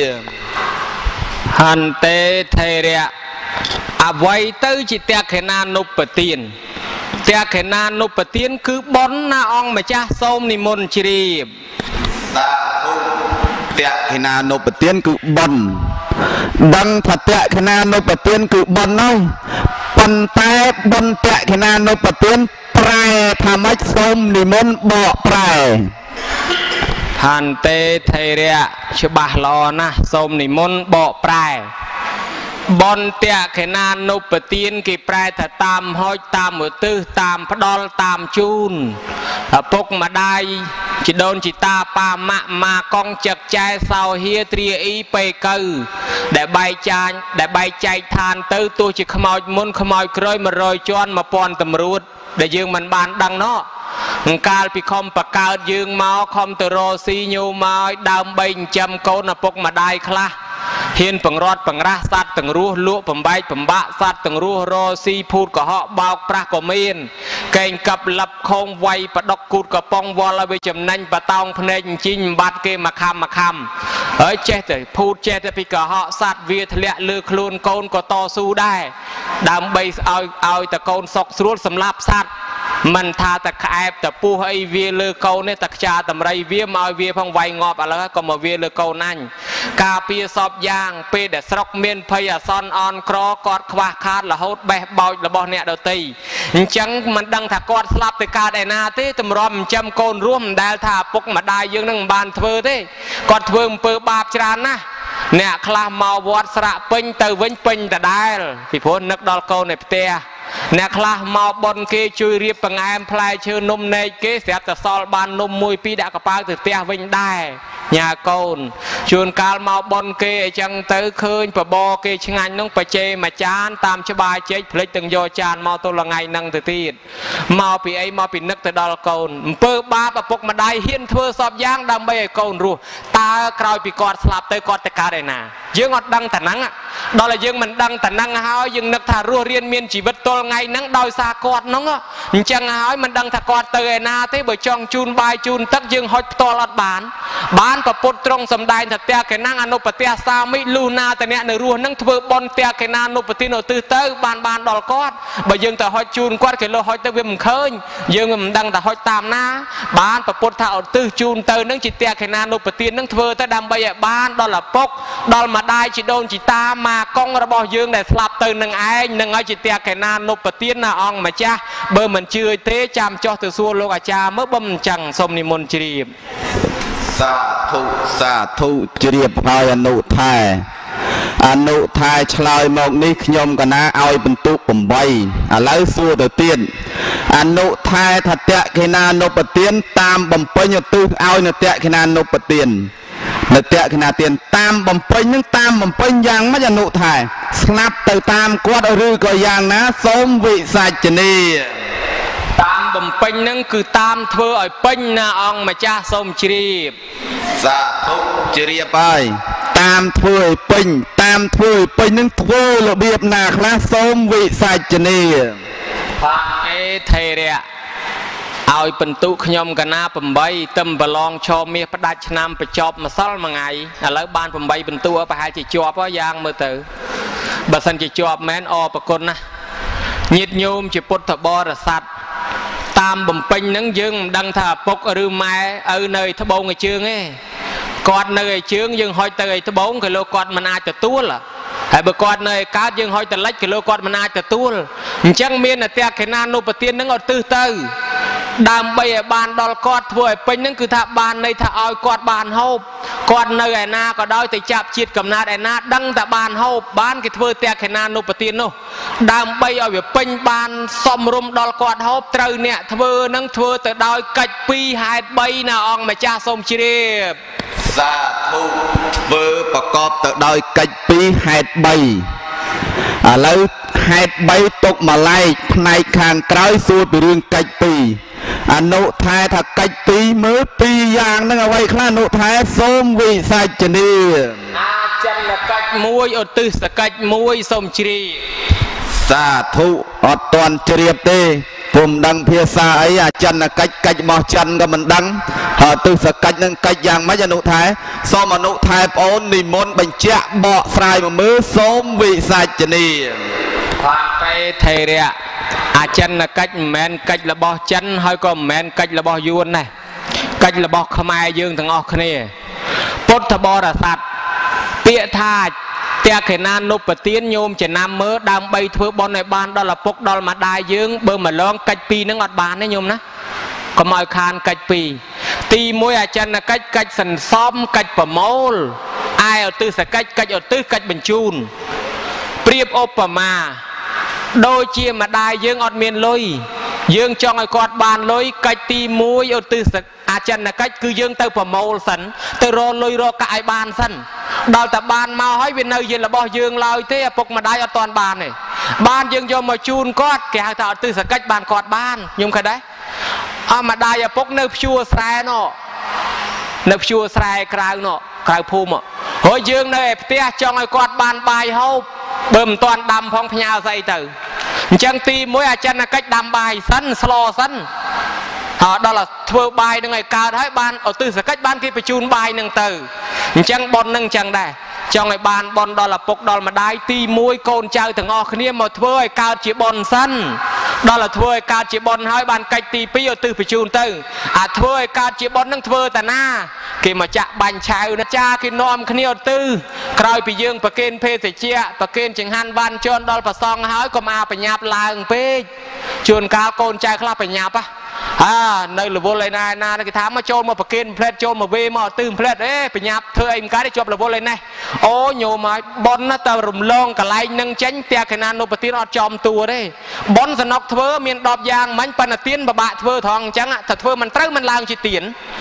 ហន្តេថេរៈអ្វីទៅជាតក្ខិណានុបទានតក្ខិណានុបទានគឺបុណ្យណាអង្គម្ចាស់សូមនិមន្តជ្រាបសាធុតក្ខិណានុបទានគឺបុណ្យដឹងថាតក្ខិណានុបទានគឺបុណ្យនោះប៉ុន្តែបុណ្យតក្ខិណានុបទានប្រែថាម៉េចសូមនិមន្តបកប្រែហន្តេថេរៈច្បាស់ល្អណាស់សូមនិមន្តបកប្រែបុណ្យតក្ខិណានុបទានគេប្រែថាតាមហោចតាមឧទ្ទិសតាមផ្ដាល់តាមជូនឪពុកម្ដាយជីដូនជីតាប៉ាម៉ាក់ម៉ាកងចឹកចែសោហៀត្រាអ៊ីពេកៅដែលបែកចាញដែលបែកចែកឋានទៅទោះជាខ្មោចមុនខ្មោចក្រោយមួយរយជាន់មួយពាន់តម្រួតដែលយើងមិនបានដឹងណោះកាលពីខំបកើតយើងមកខំទៅរកស៊ីញោមមកដើម្បីចិញ្ចឹមកូនឪពុកម្ដាយខ្លះហ៊ានបង្រត់បង្រាស់សัตว์ទាំងរស់លក់បំបែកបំបាក់សัตว์ទាំងរស់រកស៊ីភូតកុហកបោកប្រាស់ក៏មានកែងកាប់លឹបខោងវាយបដកគូតកំប៉ុងវល់ឲ្យវាចំណេញបតោងភ្នែកជីងបាត់គេមកខំមកខំហើយចេះតែភូតចេះតែពីកុហកសัตว์វាធ្លាក់លើខ្លួនកូនក៏តស៊ូដែរដើម្បីឲ្យឲ្យតកូនសុកស្រួលសម្លាប់សัตว์មិនថាតែក្អែបតែពុះអីវាលើកូននេះតែខ្ចាតម្រៃវាមកឲ្យវាផងវាយងាប់ឥឡូវក៏មកវាលើកូនណាញ់ការពារសពយ៉ាងពេលដែលស្រុកមានភ័យអាសន្នអន់ក្រគាត់ខ្វះខាតរហូតបេះបោចរបស់អ្នកដទៃអញ្ចឹងមិនដឹងថាគាត់ស្លាប់ទៅកើតឯណាទេតម្រាំចិញ្ចឹមកូនរស់មិនដែលថាឪពុកម្ដាយយើងនឹងមិនបានធ្វើទេគាត់ធ្វើអំពើបាបច្រើនណាស់អ្នកខ្លះមកវត្តស្រាក់ពេញទៅវិញពេញដដែលពីព្រោះនឹកដល់កូននៅផ្ទះអ្នកខ្លះមកបនគេជួយរៀបបង្អែមផ្លែឈើនំនែកគេស្រាប់តែសល់បាននំមួយពីរដាក់កប៉ាល់ទៅផ្ទះវិញដែរ nhà côn chuồn cao mau bon kê chẳng tới khơi và bo kê chăng anh nông phải chê mà chán tam cho bài chết lấy từng do chán mau tôi là ngày năng từ tiền mau bị ấy mau bị nứt từ đó là côn bơ ba và bốc mà đai hiên thưa sọp giang đam bay côn ru ta còi bị cọt slap tới cọt tới cá đây nè dương ngọt đăng tận nắng đó là dương mình đăng tận năng háo dương nứt thà rùa riêng miên chỉ vật tôi ngày nắng đôi xa cọt nó chẳng háo mình đăng thà cọt tới na thế bởi trong chun bài chun tất dương hói to lọt bán bán và bột trong sầm đai thật tia cái năng anh nộp tia sao mỹ luna tại nè nửa rùa nâng thưa bon tia cái năng nộp tia nổ từ tới bàn bàn đòn cọt bởi dương ta hói chun quát cái lô hói tới viêm khơi dương mình đăng ta hói tam na bán và bột thảo từ chun tới nâng chỉ tia cái năng nộp tia nâng thưa tới đam bây bán đó là bốc đó mà đai chỉ đôn chỉ ta mà con ra bỏ dương để slap từ nâng ai nâng ai chỉ tia cái năng nộp tia là ông mà cha bơ mình chưa tế chăm cho từ xua lô cả cha mới bầm chẳng xôm ni môn chỉ sa thu sa thu chỉ điệp hai anh nụ thai anh nụ thai chlai một ní nhom cả na ao bận tụ bầm bay à lấy xua đầu tiên anh nụ thai thật tệ khi na nộp tiền tam bầm bay nhật tư ao nhật tệ khi na nộp tiền nhật tệ khi na tiền tam bầm bay những tam bầm bay giang mấy anh nụ thai snap từ tam quát ở rư coi giang ná xóm vị sạch chini tam bầm pênh nâng cứ tam thưa ở pênh na ông mà cha xôm chỉ dạ thúc chỉ bài tam thưa pênh tam thưa pênh nâng thưa là biệp nạc lá xôm vị sạch chini tam ê thề đấy ạ ao bận tụ nhom cả na bầm bay tâm bờ long cho mi bắt đặt nam phải chọp mà sáu mà ngày à lấy ban bầm bay bận tụ ở phải hai chỉ chọp ở giang mơ tử bà sân chỉ chọp mến o bạc con na nhiệt nhôm chỉ bột thợ bò là sạch tam bầm pênh nắng dương đăng thà bốc ở rư mai ở nơi thợ bông người chương ấy con nơi chương dương hỏi tới thợ bông cái lô con mình ai tự tua là hãy bữa con nơi cá dương hỏi tới lách cái lô con mình ai tự tua chẳng miên là tia cái nan nô bờ tiên nắng ở tư tư đam bây bàn đòn cọt thôi pênh nắng cứ thà bàn này thà ao cọt bàn hộp con nơi này na có đôi thì chạp chiết cầm na này na đăng thà bàn hộp bán cái thôi tia cái nan nô bờ tiên nô đam bây ở việc pênh bàn xóm rum đòn cọt hộp trời nè thưa nâng thưa từ đôi cách pi hai bay nào ông mà cha xôm chi đi dạ thu vừa bạc cọp từ đôi cách pi hai bay à lấy hai bay tục mà lại này càng trái xuôi bị riêng cách pi anh nụ thai thật cách pi mới pi giang nó vậy khá nụ thai xôm vị sạch chân đi à chân là cách muối ở từ là cách muối xôm chi đi dạ thu ở toàn triệp tê cùng đăng phía xa ấy à chân là cách cách mò chân của mình đăng họ từ sự cách nâng cách giang mấy nụ thái so mà nụ thái ôn thì môn bệnh chạ bọ phai mà mới xóm vị sạch chân đi hoàng cây thầy đấy ạ à chân là cách men cách là bò chân hơi có men cách là bò yuan này cách là bò khmer dương thằng ngọc này bốt thà bò là sạch tịa tha tia cái nan nộp tiền nhôm chỉ nam mớ đang bay thưa bon này ban đó là bốc đó mà đại dương bơ mà lon cách pi nó ngọt bàn đấy nhôm ná có mọi khan cách pi ti môi à chân là cách cách sần xóm cách bờ mol ai ở tư sẽ cách cách ở tư cách bình chun priệp opama đôi chia mà đại dương ọt miền lôi dương cho người quạt bàn lôi cách ti môi ở tư sẽ à chân là cách cứ dương tới bờ mol sần tới ro lôi ro cãi bàn sần đào tập bàn mau hỏi bên nơi gì là bao dương lôi thế bốc mà đai ở toàn bàn này bàn dương cho mà chun cót kẻ hàng thảo tư sẽ cách bàn cọt bàn nhưng cái đấy à mà đai ở bốc nơi chua sai nó nơi chua sai cào nó cào phum à hỏi dương nơi tia cho người cọt bàn bài hộp bơm toàn đầm phong nhau dây từ chân ti mỗi à chân là cách đầm bài sân slo sân họ đó là thưa bài ngày cao thái ban ở từ sẽ cách ban kia phải chun bài nâng từ chẳng bon nâng chẳng đây cho ngày ban bon đó là bốc đó mà đai ti muối côn chơi thằng ngọ kia mà thưa cao chỉ bon sân đó là thưa cao chỉ bon hai ban cách ti pi ở từ phải chun từ à thưa cao chỉ bon nâng thưa ta na khi mà chạ bánh chào nó cha khi nom kia tư cày bị dương và kên phê thì chia và kên chẳng han ban chôn đó là song hói có mà phải nháp làng phê chun cao côn chơi khla phải nháp á à nơi là vô lại này na cái thám mà trôn mà phải kên phết trôn mà về mà tư phết đấy phải nháp thưa anh cái để chụp là vô lại này ô nhiều mà bon nó tao rùm lông cả lại nâng tránh tia cái nan nó bật tiếng ở trong tua đấy bon sẽ nóc thưa miền đọp giang mánh pan là tiền và bạ thưa thằng chẳng ạ thật thưa mình tới mình làm chỉ tiền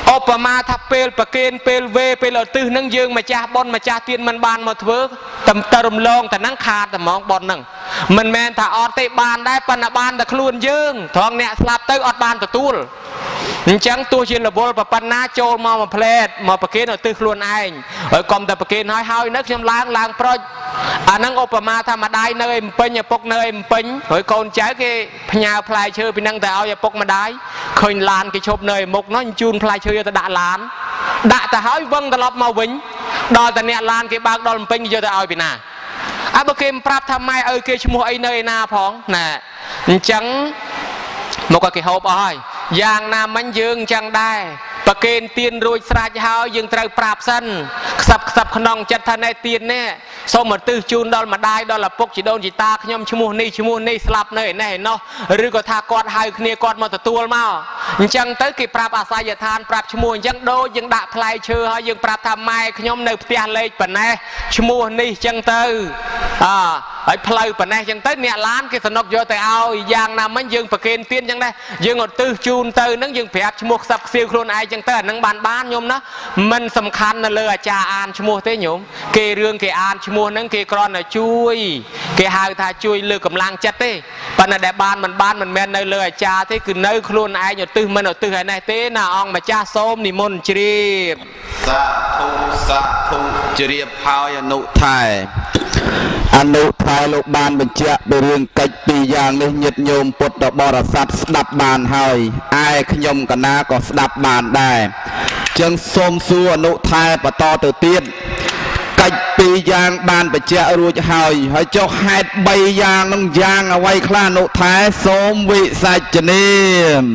ឧបមាថាពេលប្រគេនពេលវេពេលឧទ្ទិសនឹងយើងម្ចាស់បុណ្យម្ចាស់ទានមិនបានមកធ្វើតែទៅរំលងតែនឹងខាតតែហ្មងបុណ្យនឹងមិនមែនថាអត់ទេបានដែរប៉ុន្តែបានតែខ្លួនយើងត្រង់អ្នកស្លាប់ទៅអត់បានទទួលអញ្ចឹងទោះជារវល់ប៉ុណ្ណាចូលមកមួយផ្លែតមកប្រគេនឧទ្ទិសខ្លួនឯងហើយកុំតែប្រគេនហើយហើយនៅខ្ញុំឡើងឡើងប្រុចអាហ្នឹងឧបមាថាម្ដាយនៅឯម្ពិញឪពុកនៅឯម្ពិញហើយកូនចៅគេផ្ញើផ្លែឈើពីហ្នឹងទៅឲ្យឪពុកម្ដាយឃើញឡានគេឈប់នៅឯមុខនោះជូនផ្លែឈើទៅដាក់ឡានដាក់ទៅហើយវឹងត្រឡប់មកវិញដល់តែអ្នកឡានគេបើកដល់ម្ពិញគេយកទៅឲ្យពីណាអើបើគេប្រាប់ថាម៉ែឲ្យគេឈ្មោះអីនៅឯណាផងណាអញ្ចឹងមកគេហូបអស់ហើយយ៉ាងណាមិញយើងអញ្ចឹងដែរប្រគេនទានរួចស្រេចហើយយើងត្រូវប្រាប់សិនខ្សឹបខ្សឹបក្នុងចិត្តថាណែទាននេះសូមឧទ្ទិសជូនដល់ម្ដាយដល់ឪពុកជីដូនជីតាខ្ញុំឈ្មោះនេះឈ្មោះនេះស្លាប់នៅឯនេះឯណោះឬក៏ថាគាត់ហៅគ្នាគាត់មកទទួលមកអញ្ចឹងទៅគេប្រាប់អាសយដ្ឋានប្រាប់ឈ្មោះអញ្ចឹងដូចយើងដាក់ផ្លែឈើហើយយើងប្រាប់ថាម៉ែខ្ញុំនៅផ្ទះលេខប៉ុណ្ណេះឈ្មោះនេះអញ្ចឹងទៅអើហើយផ្លូវប៉ុណ្ណេះអញ្ចឹងទៅអ្នកឡានគេសនុកយកទៅឲ្យយ៉ាងណាមិញយើងប្រគេនទានអញ្ចឹងដែរយើងឧទ្ទិសជូនទៅនឹងយើងប្រាប់ឈ្មោះខ្សឹបខ្សៀវខ្លួនឯងអញ្ចឹងទៅអានឹងបានបានញោមណាមិនសំខាន់នៅលើអាចារ្យអានឈ្មោះទេញោមគេរឿងគេអានឈ្មោះហ្នឹងគេគ្រាន់តែជួយគេហៅថាជួយលើកកម្លាំងចិត្តទេប៉ុន្តែដែលបានមិនបានមិនមែននៅលើអាចារ្យទេគឺនៅខ្លួនឯងឧទ្ទិសមិនឧទ្ទិសឯនេះទេណាអង្គម្ចាស់សូមនិមន្តជ្រាបសាធុសាធុជ្រាបហើយអនុថែអនុថែលោកបានបញ្ជាក់ពីរឿងកិច្ចពីរយ៉ាងនេះញាតិញោមពុទ្ធបរិស័ទស្ដាប់បានហើយឯខ្ញុំកណាក៏ស្ដាប់បានដែរចឹងសូមសួរអនុថែបន្តទៅទៀតកិច្ចពីរយ៉ាងបានបញ្ជាក់រួចហើយហើយចុះហេតុបីយ៉ាងនឹងយ៉ាងអ្វីខ្លះអនុថែសូមវិសាចនាម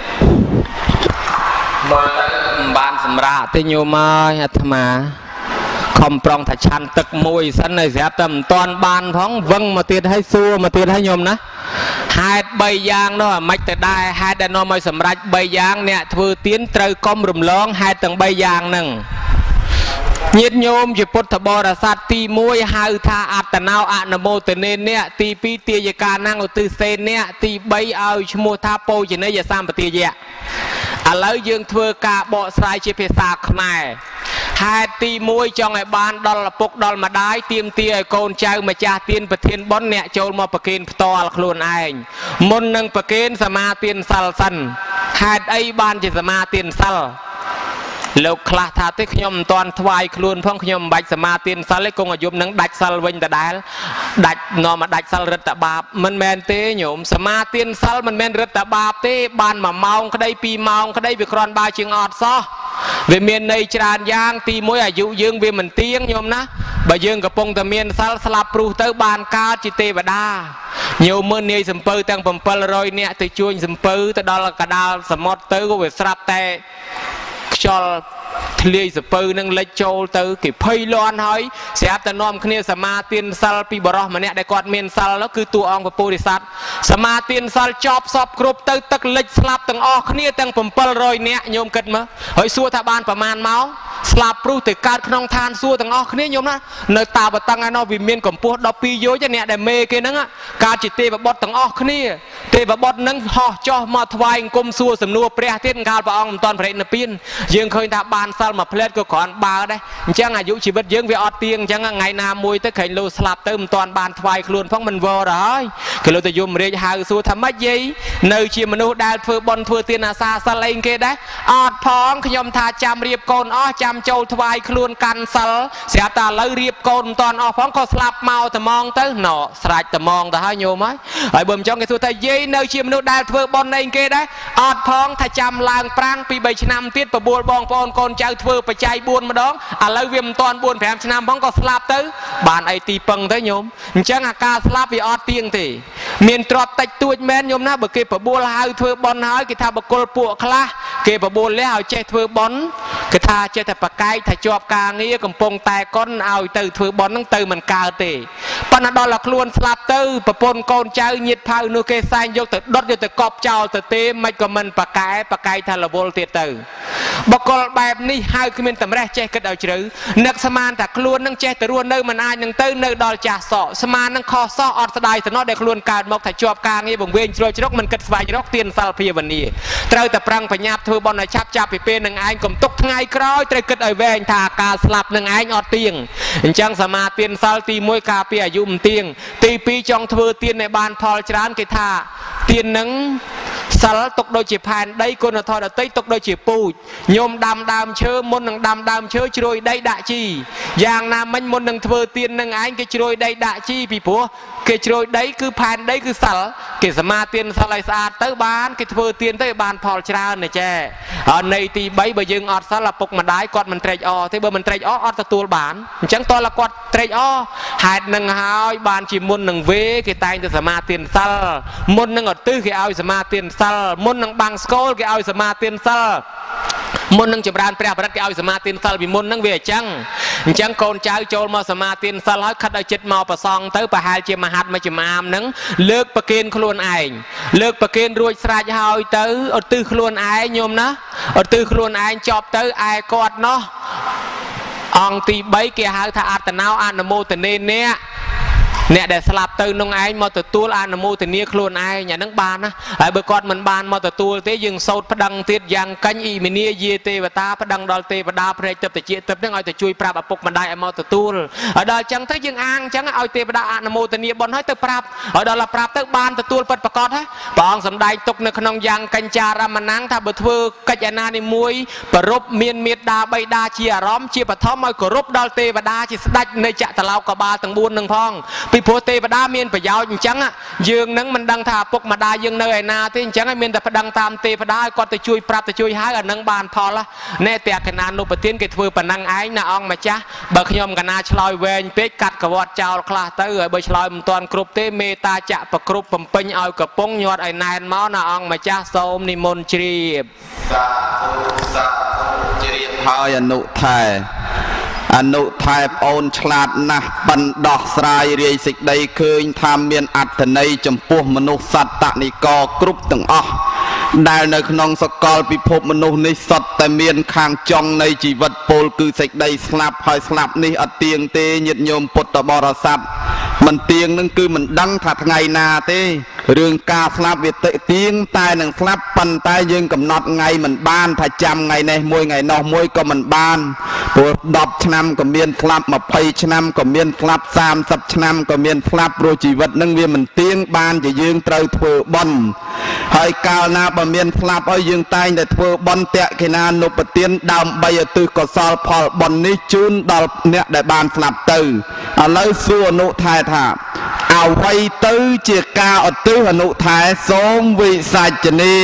មើលទៅមិនបានសម្រាប់ទេញោមអើយអាត្មាខំប្រងថាឆាន់ទឹកមួយសិនហើយស្រាប់តែមិនតាន់បានផងវឹងមកទៀតឲ្យសួរមកទៀតឲ្យញោមណាហេតុបីយ៉ាងនោះអាម៉េចទៅដែរហេតុដែលនាំឲ្យសម្រេចបីយ៉ាងអ្នកធ្វើទានត្រូវកុំរំលងហេតុទាំងបីយ៉ាងហ្នឹងញាតិញោមជាពុទ្ធបរិស័ទទីមួយហៅថាអត្តនោអនុមោទនេអ្នកទីពីរទាយកាណាំងឧទ្ទិសេអ្នកទីបីឲ្យឈ្មោះថាពោជនីយសម្បទាយៈឥឡូវយើងធ្វើការបកស្រាយជាភាសាខ្មែរហេតុទីមួយចង់ឲ្យបានដល់ឪពុកដល់ម្ដាយទាមទារឲ្យកូនចៅម្ចាស់ទានប្រធានបុណ្យអ្នកចូលមកប្រគេនផ្ទាល់ខ្លួនឯងមុននឹងប្រគេនសមាទានសិលសិនហេតុអីបានជាសមាទានសិលលោកខ្លះថាទេខ្ញុំមិនទាន់ថ្វាយខ្លួនផងខ្ញុំមិនបាច់សមាទានសិលទេគង់អាយុនឹងដាច់សិលវិញដដែលដាច់នាំមកដាច់សិលរិទ្ធបាបមិនមែនទេញោមសមាទានសិលមិនមែនរិទ្ធបាបទេបានមួយម៉ោងក្តីពីរម៉ោងក្តីវាគ្រាន់បើជាងអត់សោះវាមានន័យច្រើនយ៉ាងទីមួយអាយុយើងវាមិនទៀងញោមណាបើយើងកំពុងតែមានសិលស្លាប់ព្រោះទៅបានកើតជាទេវតាញោមមើលនាយសំពៅទាំងbảyរយនាក់ទៅជួញសំពៅទៅដល់កដាលសមុទ្រទៅក៏វាស្រាប់តែខ្យល់ធ្លាយសពៅនឹងលិចចូលទៅគេភ័យលាន់ហើយស្រាប់តែនាំគ្នាសមាទានសិលពីបរោះម្នាក់ដែលគាត់មានសិលនោះគឺតួអង្គពុរិស័ទសមាទានសិលចប់សពគ្រប់ទៅទឹកលិចស្លាប់ទាំងអស់គ្នាទាំងbảyរយនាក់ញោមគិតមើលហើយសួរថាបានប្រមាណមកស្លាប់ព្រោះទៅកើតក្នុងឋានសួគ៌ទាំងអស់គ្នាញោមណានៅតាបតឹងឯណោះវាមានកម្ពស់ដប់ពីរយោជអ្នកដែលមេគេហ្នឹងកើតជាទេវបុត្រទាំងអស់គ្នាទេវបុត្រហ្នឹងហោះចោះមកថ្វាយអង្គមសួរសំណួរព្រះទៀតកាលព្រះអង្គមិនទាន់ប្រេតនិព្វានយើងឃើញថាបានសិលមួយផ្លែតក៏គ្រាន់បើដែរអញ្ចឹងអាយុជីវិតយើងវាអត់ទៀងអញ្ចឹងថ្ងៃណាមួយទៅក្រែងលោស្លាប់ទៅមិនទាន់បានថ្វាយខ្លួនផងមិនវរហើយគេលើទៅយមរាជហៅសួរថាម៉េចយាយនៅជាមនុស្សដែលធ្វើបុណ្យធ្វើទានអាសាសិលអីគេដែរអត់ផងខ្ញុំថាចាំរៀបកូនអស់ចាំចូលថ្វាយខ្លួនកាន់សិលស្រាប់តែឥឡូវរៀបកូនមិនទាន់អស់ផងក៏ស្លាប់មកត្មងទៅណោស្រេចត្មងទៅហើយញោមហើយហើយបើមិនចង់គេសួរថាយាយនៅជាមនុស្សដែលធ្វើបុណ្យអីគេដែរអត់ផងថាចាំឡើងប្រាំងពីបីឆ្នាំទៀតបបួលបងប្អូនកូនចៅធ្វើបច្ច័យបួនម្ដងឥឡូវវាមិនទាន់បួនប្រាំឆ្នាំផងក៏ស្លាប់ទៅបានអីទីពឹងទៅញោមអញ្ចឹងអាការស្លាប់វាអត់ទៀងទេមានទ្រព្យតិចតួចមែនញោមណាបើគេបបួលហៅធ្វើបុណ្យហើយគេថាបកុលពួកខ្លះគេបបួលលះឲ្យចេះធ្វើបុណ្យគេថាចេះតែប្រកែកថាជាប់ការងារកំពុងតែកុនឲ្យទៅធ្វើបុណ្យហ្នឹងទៅមិនកើតទេប៉ុន្តែដល់តែខ្លួនស្លាប់ទៅប្រពន្ធកូនចៅញាតិផៅនោះគេសែងយកទៅដុតយកទៅកប់ចោលទៅទេមិនក៏មិនប្រកែប្រកែកថារវល់ទៀតទៅបកលបែបនេះហើយគ្មានតម្រេះចេះគិតឲ្យជ្រៅនឹកស្មានតែខ្លួននឹងចេះទៅរស់នៅមិនអាចនឹងទៅនៅដល់ចាស់សក់ស្មាននឹងខុសសោះអត់ស្ដាយទៅនោះដែលខ្លួនកើតមកថាជាប់ការងារបង្វេងជ្រុលជ្រុកមិនគិតស្វែងរកទានសិលភាវនាត្រូវតែប្រឹងប្រញាប់ធ្វើបន់ឲ្យឆាប់ចាប់ពីពេលនឹងឯងកុំទុកថ្ងៃក្រោយត្រូវគិតឲ្យវែងថាការស្លាប់នឹងឯងអត់ទៀងអញ្ចឹងសមាទានសិលទីមួយការពារអាយុមិនទៀងទីពីរចង់ធ្វើទានឲ្យបានផលច្រើនគេថាទាននឹងសិលទុកដូចជាផែនដីគុណធម៌ដតីទុកដូចជាពូជញោមដាំដើមឈើមុននឹងដាំដើមឈើជ្រោយដីដាក់ជីយ៉ាងណាមិញមុននឹងធ្វើទាននឹងឯងគេជ្រោយដីដាក់ជីពីព្រោះគេជ្រោយដីគឺផែនដីគឺសិលគេសមាទានសិលឲ្យស្អាតទៅបានគេធ្វើទានទៅឲ្យបានផលច្រើនណាចេះហើយនៃទីបីបើយើងអត់សិលឪពុកម្ដាយគាត់មិនត្រេកអរទេបើមិនត្រេកអរអត់ទទួលបានអញ្ចឹងតើគាត់ត្រេកអរហេតុនឹងហើយបានជាមុននឹងវេគេតែងទៅសមាទានសិលមុននឹងឧទ្ទិសគេឲ្យសមាទានសិលមុននឹងបាំងស្គលគេឲ្យសមាទានសិលមុននឹងចម្រើនព្រះបរិត្តគេឲ្យសមាទានសិលពីមុននឹងវាអញ្ចឹងអញ្ចឹងកូនចៅចូលមកសមាទានសិលហើយខិតឲ្យចិត្តមកប្រសងទៅប្រហែលជាមហាត់មួយចំអាមនឹងលើកប្រគេនខ្លួនឯងលើកប្រគេនរួចស្រេចហើយទៅឧទ្ទិសខ្លួនឯងញោមណាឧទ្ទិសខ្លួនឯងចប់ទៅឯគាត់នោះអង្គទីបីគេហៅថាអត្តនោអនុមោទនេអ្នកអ្នកដែលស្លាប់ទៅនឹងឯងមកទទួលអនុមោទនាខ្លួនឯងអាហ្នឹងបានណាហើយបើគាត់មិនបានមកទទួលទេយើងសូត្រប្តឹងទៀតយ៉ាងកញ្ញអ៊ីមីនីយាទេវតាប្តឹងដល់ទេវតាព្រែកទឹកតិចទឹកហ្នឹងឲ្យទៅជួយប្រាប់ឪពុកម្ដាយឲ្យមកទទួលហើយដល់អញ្ចឹងទៅយើងអាងអញ្ចឹងឲ្យទេវតាអនុមោទនាបុណ្យឲ្យទៅប្រាប់ហើយដល់តែប្រាប់ទៅបានទទួលពិតប្រាកដហ៎ព្រះអង្គសម្ដែងទុកនៅក្នុងយ៉ាងកញ្ចារមណੰថាបើធ្វើកិច្ចអាណានីមួយប្រពមានមេត្តាបៃតាជាអារម្មណ៍ជាបឋមឲ្យគោរពដល់ទេវតាជាស្ដេចនៃចក្រឡោកបាលទាំងបួននឹងផងពីព្រោះទេវតាមានប្រយោជន៍អញ្ចឹងយើងនឹងមិនដឹងថាឪពុកម្ដាយយើងនៅឯណាទេអញ្ចឹងឲ្យមានតែប្តឹងតាមទេវតាឲ្យគាត់ទៅជួយប្រាប់ទៅជួយហៅអានឹងបានផលណែតែកណានុប្រទានគេធ្វើប៉ុណ្ណឹងឯងណាអង្គម្ចាស់បើខ្ញុំកណាឆ្លើយវែងពេកកាត់កវត្តចោលខ្លះទៅហើយបើឆ្លើយមិនទាន់គ្រប់ទេមេតាចាក់ប្រគ្រប់បំពេញឲ្យកំពុងញាត់ឲ្យណែនមកណាអង្គម្ចាស់សូមនិមន្តជ្រាបសាធុសាធុជ្រាបហើយអនុថែអនុថែប្អូនឆ្លាតណាស់បិណ្ឌដោះស្រាយរាយសេចក្តីឃើញថាមានអត្ថន័យចំពោះមនុស្សសត្វតនិកគ្រប់ទាំងអស់ដែលនៅក្នុងសកលពិភពមនុស្សនេះសុទ្ធតែមានខាងចុងនៃជីវិតពលគឺសេចក្តីស្លាប់ហើយស្លាប់នេះអត់ទៀងទេញាតិញោមពុទ្ធបរិស័ទមិនទៀងនឹងគឺមិនដឹងថាថ្ងៃណាទេរឿងការស្លាប់វាទៀងតែនឹងស្លាប់ប៉ុន្តែយើងកំណត់ថ្ងៃមិនបានថាចាំថ្ងៃនេះមួយថ្ងៃនោះមួយក៏មិនបានព្រោះដប់ឆ្នាំក៏មានស្លាប់ម្ភៃឆ្នាំក៏មានស្លាប់សាមសិបឆ្នាំក៏មានស្លាប់ព្រោះជីវិតនឹងវាមិនទៀងបានជាយើងត្រូវធ្វើបុណ្យហើយកាលណាបើមានស្លាប់ឲ្យយើងតែងតែធ្វើបុណ្យតេកិណានុបទានដើម្បីឧទ្ទិសកុសលផលបុណ្យនេះជូនដល់អ្នកដែលបានស្លាប់ទៅឥឡូវសួរអនុថែថាអ្វីទៅជាការឧទ្ទិសអនុថែសូមវិសាចនា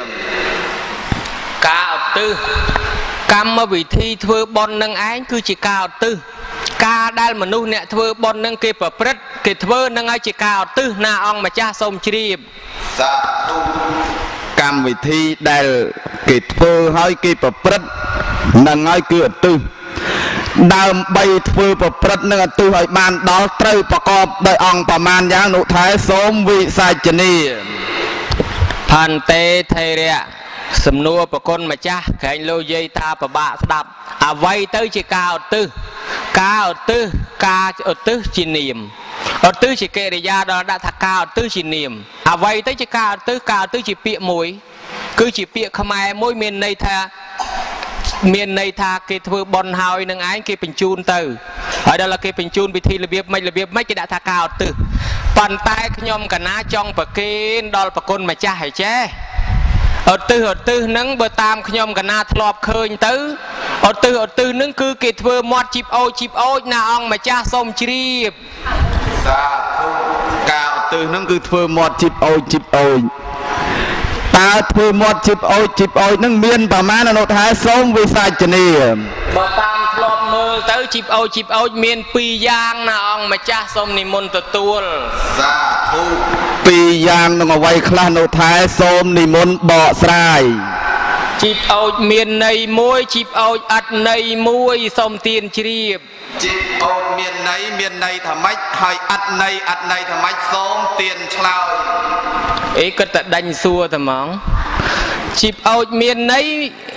ការឧទ្ទិសកម្មវិធីធ្វើបុណ្យនឹងឯងគឺជាការឧទ្ទិសការដែលមនុស្សអ្នកធ្វើបុណ្យនឹងគេប្រព្រឹត្តគេធ្វើនឹងឲ្យជាការឧទ្ទិសណាអង្គម្ចាស់សូមជ្រាបសាធុកម្មវិធីដែលគេធ្វើឲ្យគេប្រព្រឹត្តនឹងឲ្យគឺឧទ្ទិសដើម្បីធ្វើប្រព្រឹត្តនឹងឧទ្ទិសឲ្យបានដល់ត្រូវប្រកបដោយអង្គប្រមាណយ៉ាងនោះថែសូមវិសាចនាផន្តិថេរៈសំណួរប្រគុណម្ចាស់ក្រែងលោកយាយតាប្របាក់ស្ដាប់អ្វីទៅជាការឧទ្ទិសការឧទ្ទិសការឧទ្ទិសជានាមឧទ្ទិសជាកិរិយាដល់ដាក់ថាការឧទ្ទិសជានាមអ្វីទៅជាការឧទ្ទិសការឧទ្ទិសជាពាក្យមួយគឺជាពាក្យខ្មែរមួយមានន័យថាមានន័យថាគេធ្វើបុណ្យហើយនឹងឯងគេបញ្ជូនទៅហើយដល់គេបញ្ជូនពិធីរបៀបមិនរបៀបមិនគេដាក់ថាការឧទ្ទិសប៉ុន្តែខ្ញុំកណាចង់ប្រគេនដល់ប្រគុណម្ចាស់ហើយចេះឧទ្ទិសឧទ្ទិសនឹងបើតាមខ្ញុំកណាធ្លាប់ឃើញទៅឧទ្ទិសឧទ្ទិសនឹងគឺគេធ្វើមាត់ជីបអូចជីបអូចណាអង្គម្ចាស់សូមជ្រាបសាធុការឧទ្ទិសនឹងគឺធ្វើមាត់ជីបអូចជីបអូចតើធ្វើមាត់ជីបអូចជីបអូចនឹងមានប្រមាណអនុថែសូមវិសាចនាបើតាមធ្លាប់មើលទៅជីបអូចជីបអូចមានពីរយ៉ាងណាអង្គម្ចាស់សូមនិមន្តទទួលសាធុពីរយ៉ាងនឹងអ្វីខ្លះអនុថែសូមនិមន្តបកស្រាយជីបអូចមានន័យមួយជីបអូចអត់ន័យមួយសូមទានជ្រាបជីបអូចមានន័យមានន័យថាម៉េចហើយអត់ន័យអត់ន័យថាម៉េចសូមទានឆ្លើយអីគាត់តែដាញ់សួរតែហ្មងជីបអូចមានន័យ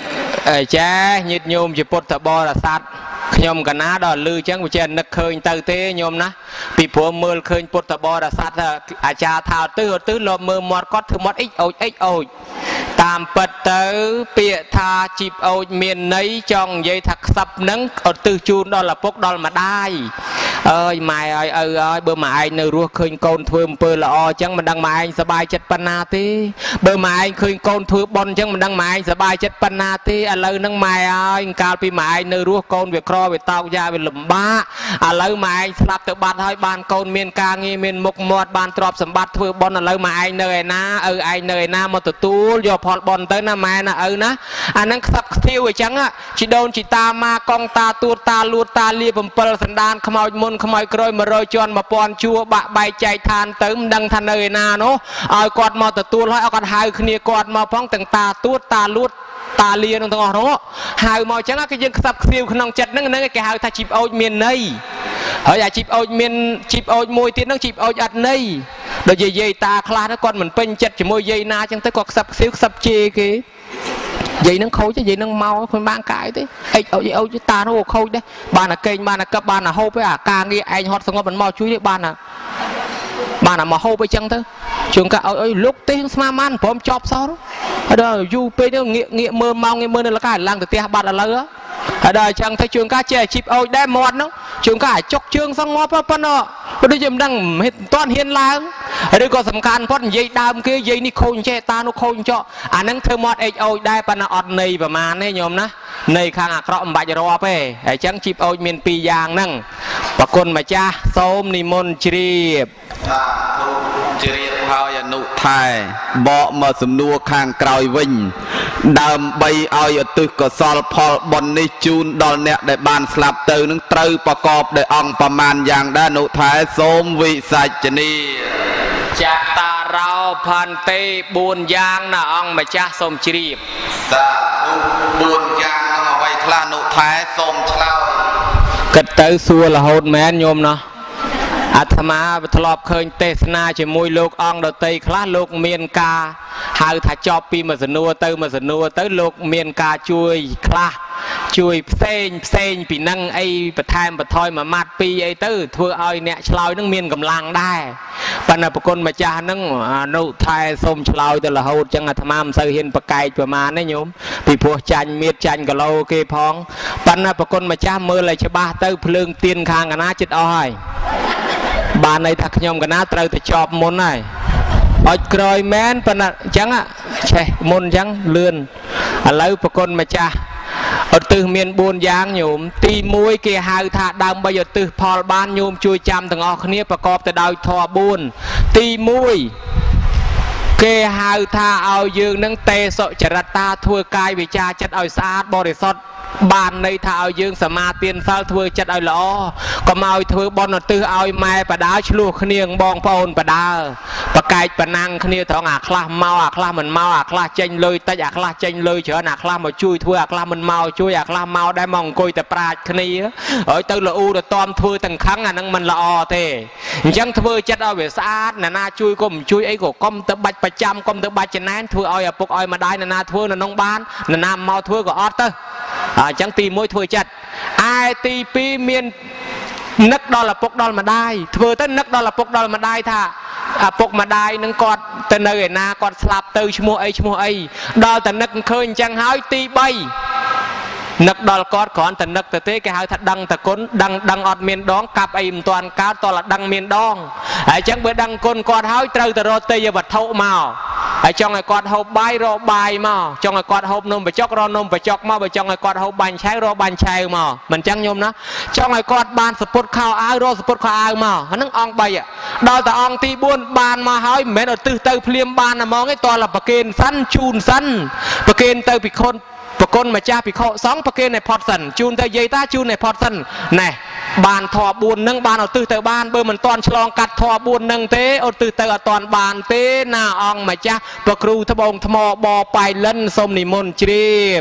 ចាញាតិញោមជាពុទ្ធបរិស័ទខ្ញុំកណាដល់លឺចឹងវាចេះនឹកឃើញទៅទេញោមណាពីព្រោះមើលឃើញពុទ្ធបរិស័ទអាចារ្យថាទៅទៅលបមើលមាត់គាត់ធ្វើមាត់អ៊ិចអូចអ៊ិចអូចតាមពិតទៅពាក្យថាជីបអូចមានន័យចង់និយាយថាខ្សឹបនឹងឧទ្ទិសជូនដល់ឪពុកដល់ម្ដាយអើយម៉ែអើយឪអើយបើម៉ែឯងនៅរស់ឃើញកូនធ្វើអំពើល្អអញ្ចឹងមិនដឹងម៉ែឯងសប្បាយចិត្តប៉ុណ្ណាទេបើម៉ែឯងឃើញកូនធ្វើបុណ្យអញ្ចឹងមិនដឹងម៉ែឯងសប្បាយចិត្តប៉ុណ្ណាទេឥឡូវហ្នឹងម៉ែអើយកាលពីម៉ែឯងនៅរស់កូនវាក្រវាតោកយ៉ាវាលំបាកឥឡូវម៉ែឯងស្លាប់ទៅបាត់ហើយបានកូនមានការងារមានមុខមាត់បានទ្រព្យសម្បត្តិធ្វើបុណ្យឥឡូវម៉ែឯងនៅឯណាឪឯងនៅឯណាមកទទួលយកផលបុណ្យទៅណាម៉ែណាឪណាអាហ្នឹងខ្សឹបខ្ធាវអញ្ចឹងជីដូនជីតាម៉ាកងតាទួតតាលួតតាលាបំពេលសណ្ដានខ្មោចមុនខ្មោចក្រោយមករយជាន់មួយពាន់ជួរបាក់បែកចែកឋានទៅមិនដឹងថានៅឯណានោះឲ្យគាត់មកទទួលហើយឲ្យគាត់ហៅគ្នាគាត់មកផងទាំងតាទួតតាលួតតាលានឹងទាំងអស់នោះហៅមកអញ្ចឹងគេយើងខ្សឹបខ្ធាវក្នុងចិត្តហ្នឹងហ្នឹងគេហៅថាជីបអូចមានន័យហើយអាជីបអូចមានជីបអូចមួយទៀតហ្នឹងជីបអូចអត់ន័យដូចយាយយាយតាខ្លះគាត់មិនពេញចិត្តជាមួយយាយណាអញ្ចឹងទៅគាត់ខ្សឹបខ្ធាវខ្សឹបជេរគេយាយនឹងខូចយាយនឹងមកគ្មានបានកាយទេអិចអូចអូចតានោះខូចដែរបានតែកេងបានតែកឹបបានតែហូបទេអាការងារឯងហត់ស្ងប់មិនមកជួយទេបានតែបានតែមកហូបអីចឹងទៅជួនកាអើយលុកទេស្មាម៉ាន់ព្រមចប់សោះហើយដល់យូរពេកទៅងាកងាកមើលម៉ោងងាកមើលនៅលកាឡើងទៅផ្ទះបាត់ឥឡូវហើយដល់អញ្ចឹងទៅជួនកាចេះជីបអូចដែរមាត់នោះជួនកាចុកជើងសងប់ប៉ុណ្ណោះដូចជាមិនដឹងមិនតាន់ហ៊ានឡើងឬក៏សំខាន់ផុតនិយាយដើមគេនិយាយនេះខូចចេះតានោះខូចចោអាហ្នឹងធ្វើមាត់អេចអូចដែរប៉ុន្តែអត់ន័យប្រមាណទេញោមណានៃខាងអាក្រក់មិនបាច់រាប់ទេហើយអញ្ចឹងជីបអូចមានពីរយ៉ាងហ្នឹងប្រគុណម្ចាស់សូមនិមន្តជ្រាបសាធុជ្រាបហើយអនុថែបកមកសំណួរខាងក្រោយវិញដើម្បីឲ្យឧទ្ទិសកុសលផលបុណ្យនេះជូនដល់អ្នកដែលបានស្លាប់ទៅនឹងត្រូវប្រកបដោយអង្គប្រមាណយ៉ាងដែរអនុថែសូមវិសាចនីចតារោផន្តេបួនយ៉ាងណាអង្គម្ចាស់សូមជ្រាបសាធុបួនយ៉ាងនឹងអ្វីខ្លះអនុថែសូមឆ្លើយគិតទៅសួររហូតមែនញោមណោះអាត្មាធ្លាប់ឃើញទេសនាជាមួយលោកអង្គដតីខ្លះលោកមានការហៅថាចប់ពីមួយសំណួរទៅមួយសំណួរទៅលោកមានការជួយខ្លះជួយផ្សេងផ្សេងពីនឹងអីបន្ថែមបន្ថយមួយម៉ាត់ពីរអីទៅធ្វើឲ្យអ្នកឆ្លើយនឹងមានកម្លាំងដែរប៉ុន្តែប្រគុណម្ចាស់នឹងអនុថែសូមឆ្លើយទៅរហូតចឹងអាត្មាមិនសូវហ៊ានប្រកែកប្រមាណទេញោមពីព្រោះចាញ់មៀតចាញ់គីឡូគេផងប៉ុន្តែប្រគុណម្ចាស់មើលឲ្យច្បាស់ទៅភ្លើងទៀនខាងកណាចិត្តអស់ហើយបានន័យថាខ្ញុំកណាត្រូវតែចប់មុនហើយអត់ក្រោយមែនប៉ុន្តែអញ្ចឹងឆេះមុនអញ្ចឹងលឿនឥឡូវប្រគុណម្ចាស់ឧទ្ទិសមានបួនយ៉ាងញោមទីមួយគេហៅថាដើម្បីឧទ្ទិសផលបានញោមជួយចាំទាំងអស់គ្នាប្រកបទៅដោយធម៌បួនទីមួយគេហៅថាឲ្យយើងនឹងតេសុចរិតាធ្វើកាយវិចារចិត្តឲ្យស្អាតបរិសុទ្ធបានន័យថាឲ្យយើងសមាទានសិលធ្វើចិត្តឲ្យល្អកុំឲ្យធ្វើបុណ្យឧទ្ទិសឲ្យម៉ែបដាឆ្លោះគ្នាបងប្អូនបដាប្រកែកប្រណាំងគ្នាត្រង់អាខ្លះមកអាខ្លះមិនមកអាខ្លះចេញលុយតិចអាខ្លះចេញលុយច្រើនអាខ្លះមកជួយធ្វើអាខ្លះមិនមកជួយអាខ្លះមកដែរមកអង្គុយតែប្រាជ្ញគ្នាហើយទៅលូទៅតំធ្វើទាំងខឹងអានឹងមិនល្អទេអញ្ចឹងធ្វើចិត្តឲ្យវាស្អាតណានាជួយក៏មិនជួយអីក៏កុំទៅបាច់ប្រចាំកុំទៅបាច់ចំណែនធ្វើឲ្យឪពុកឲ្យម្ដាយណានាធ្វើនៅក្នុងបានណានាមកធ្វើក៏អត់ទៅអញ្ចឹងទីមួយធ្វើចិត្តឯទីពីរមាននឹកដល់ឪពុកដល់ម្ដាយធ្វើទៅនឹកដល់ឪពុកដល់ម្ដាយថាឪពុកម្ដាយនឹងគាត់ទៅនៅឯណាគាត់ស្លាប់ទៅឈ្មោះអីឈ្មោះអីដល់តែនឹកឃើញអញ្ចឹងហើយទីបីនឹកដល់គាត់គ្រាន់តែនឹកទៅទេគេហៅថាដឹងតគុណដឹងដឹងអត់មានដងកាប់អីមិនទាន់កើតតោះតែដឹងមានដងហើយអញ្ចឹងបើដឹងគុណគាត់ហើយត្រូវទៅរកទេយវត្ថុមកហើយចង់ឲ្យគាត់ហូបបាយរកបាយមកចង់ឲ្យគាត់ហូបនំបញ្ចុករកនំបញ្ចុកមកបើចង់ឲ្យគាត់ហូបបាញ់ឆាវរកបាញ់ឆាវមកមិនអញ្ចឹងញោមណាចង់ឲ្យគាត់បានសពុតខោអាវរកសពុតខោអាវមកហ្នឹងអង្គបីដល់តែអង្គទីបួនបានមកហើយមិនមែនឧទ្ទិសទៅភ្លាមបានតែហ្មងទេតោះតែប្រគេនសិនជូនសិនប្រគេនទៅភិក្ខុប្រគុណម្ចាស់ភិក្ខុសង្ឃប្រគេនឲ្យផុតសិនជូនទៅយាយតាជូនឲ្យផុតសិនណែបានធម៌បួននឹងបានឧទ្ទិសទៅបានបើមិនទាន់ឆ្លងកាត់ធម៌បួននឹងទេឧទ្ទិសទៅអត់ទាន់បានទេណាអង្គម្ចាស់ប្រគ្រូត្បូងថ្មបបៃលិនសូមនិមន្តជ្រាប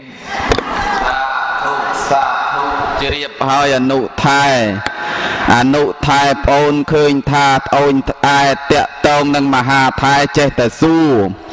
សាធុជ្រាបហើយអនុថែអនុថែប្អូនឃើញថាត្អូនត្អែតាក់តងនឹងមហាថែចេះតែសួរ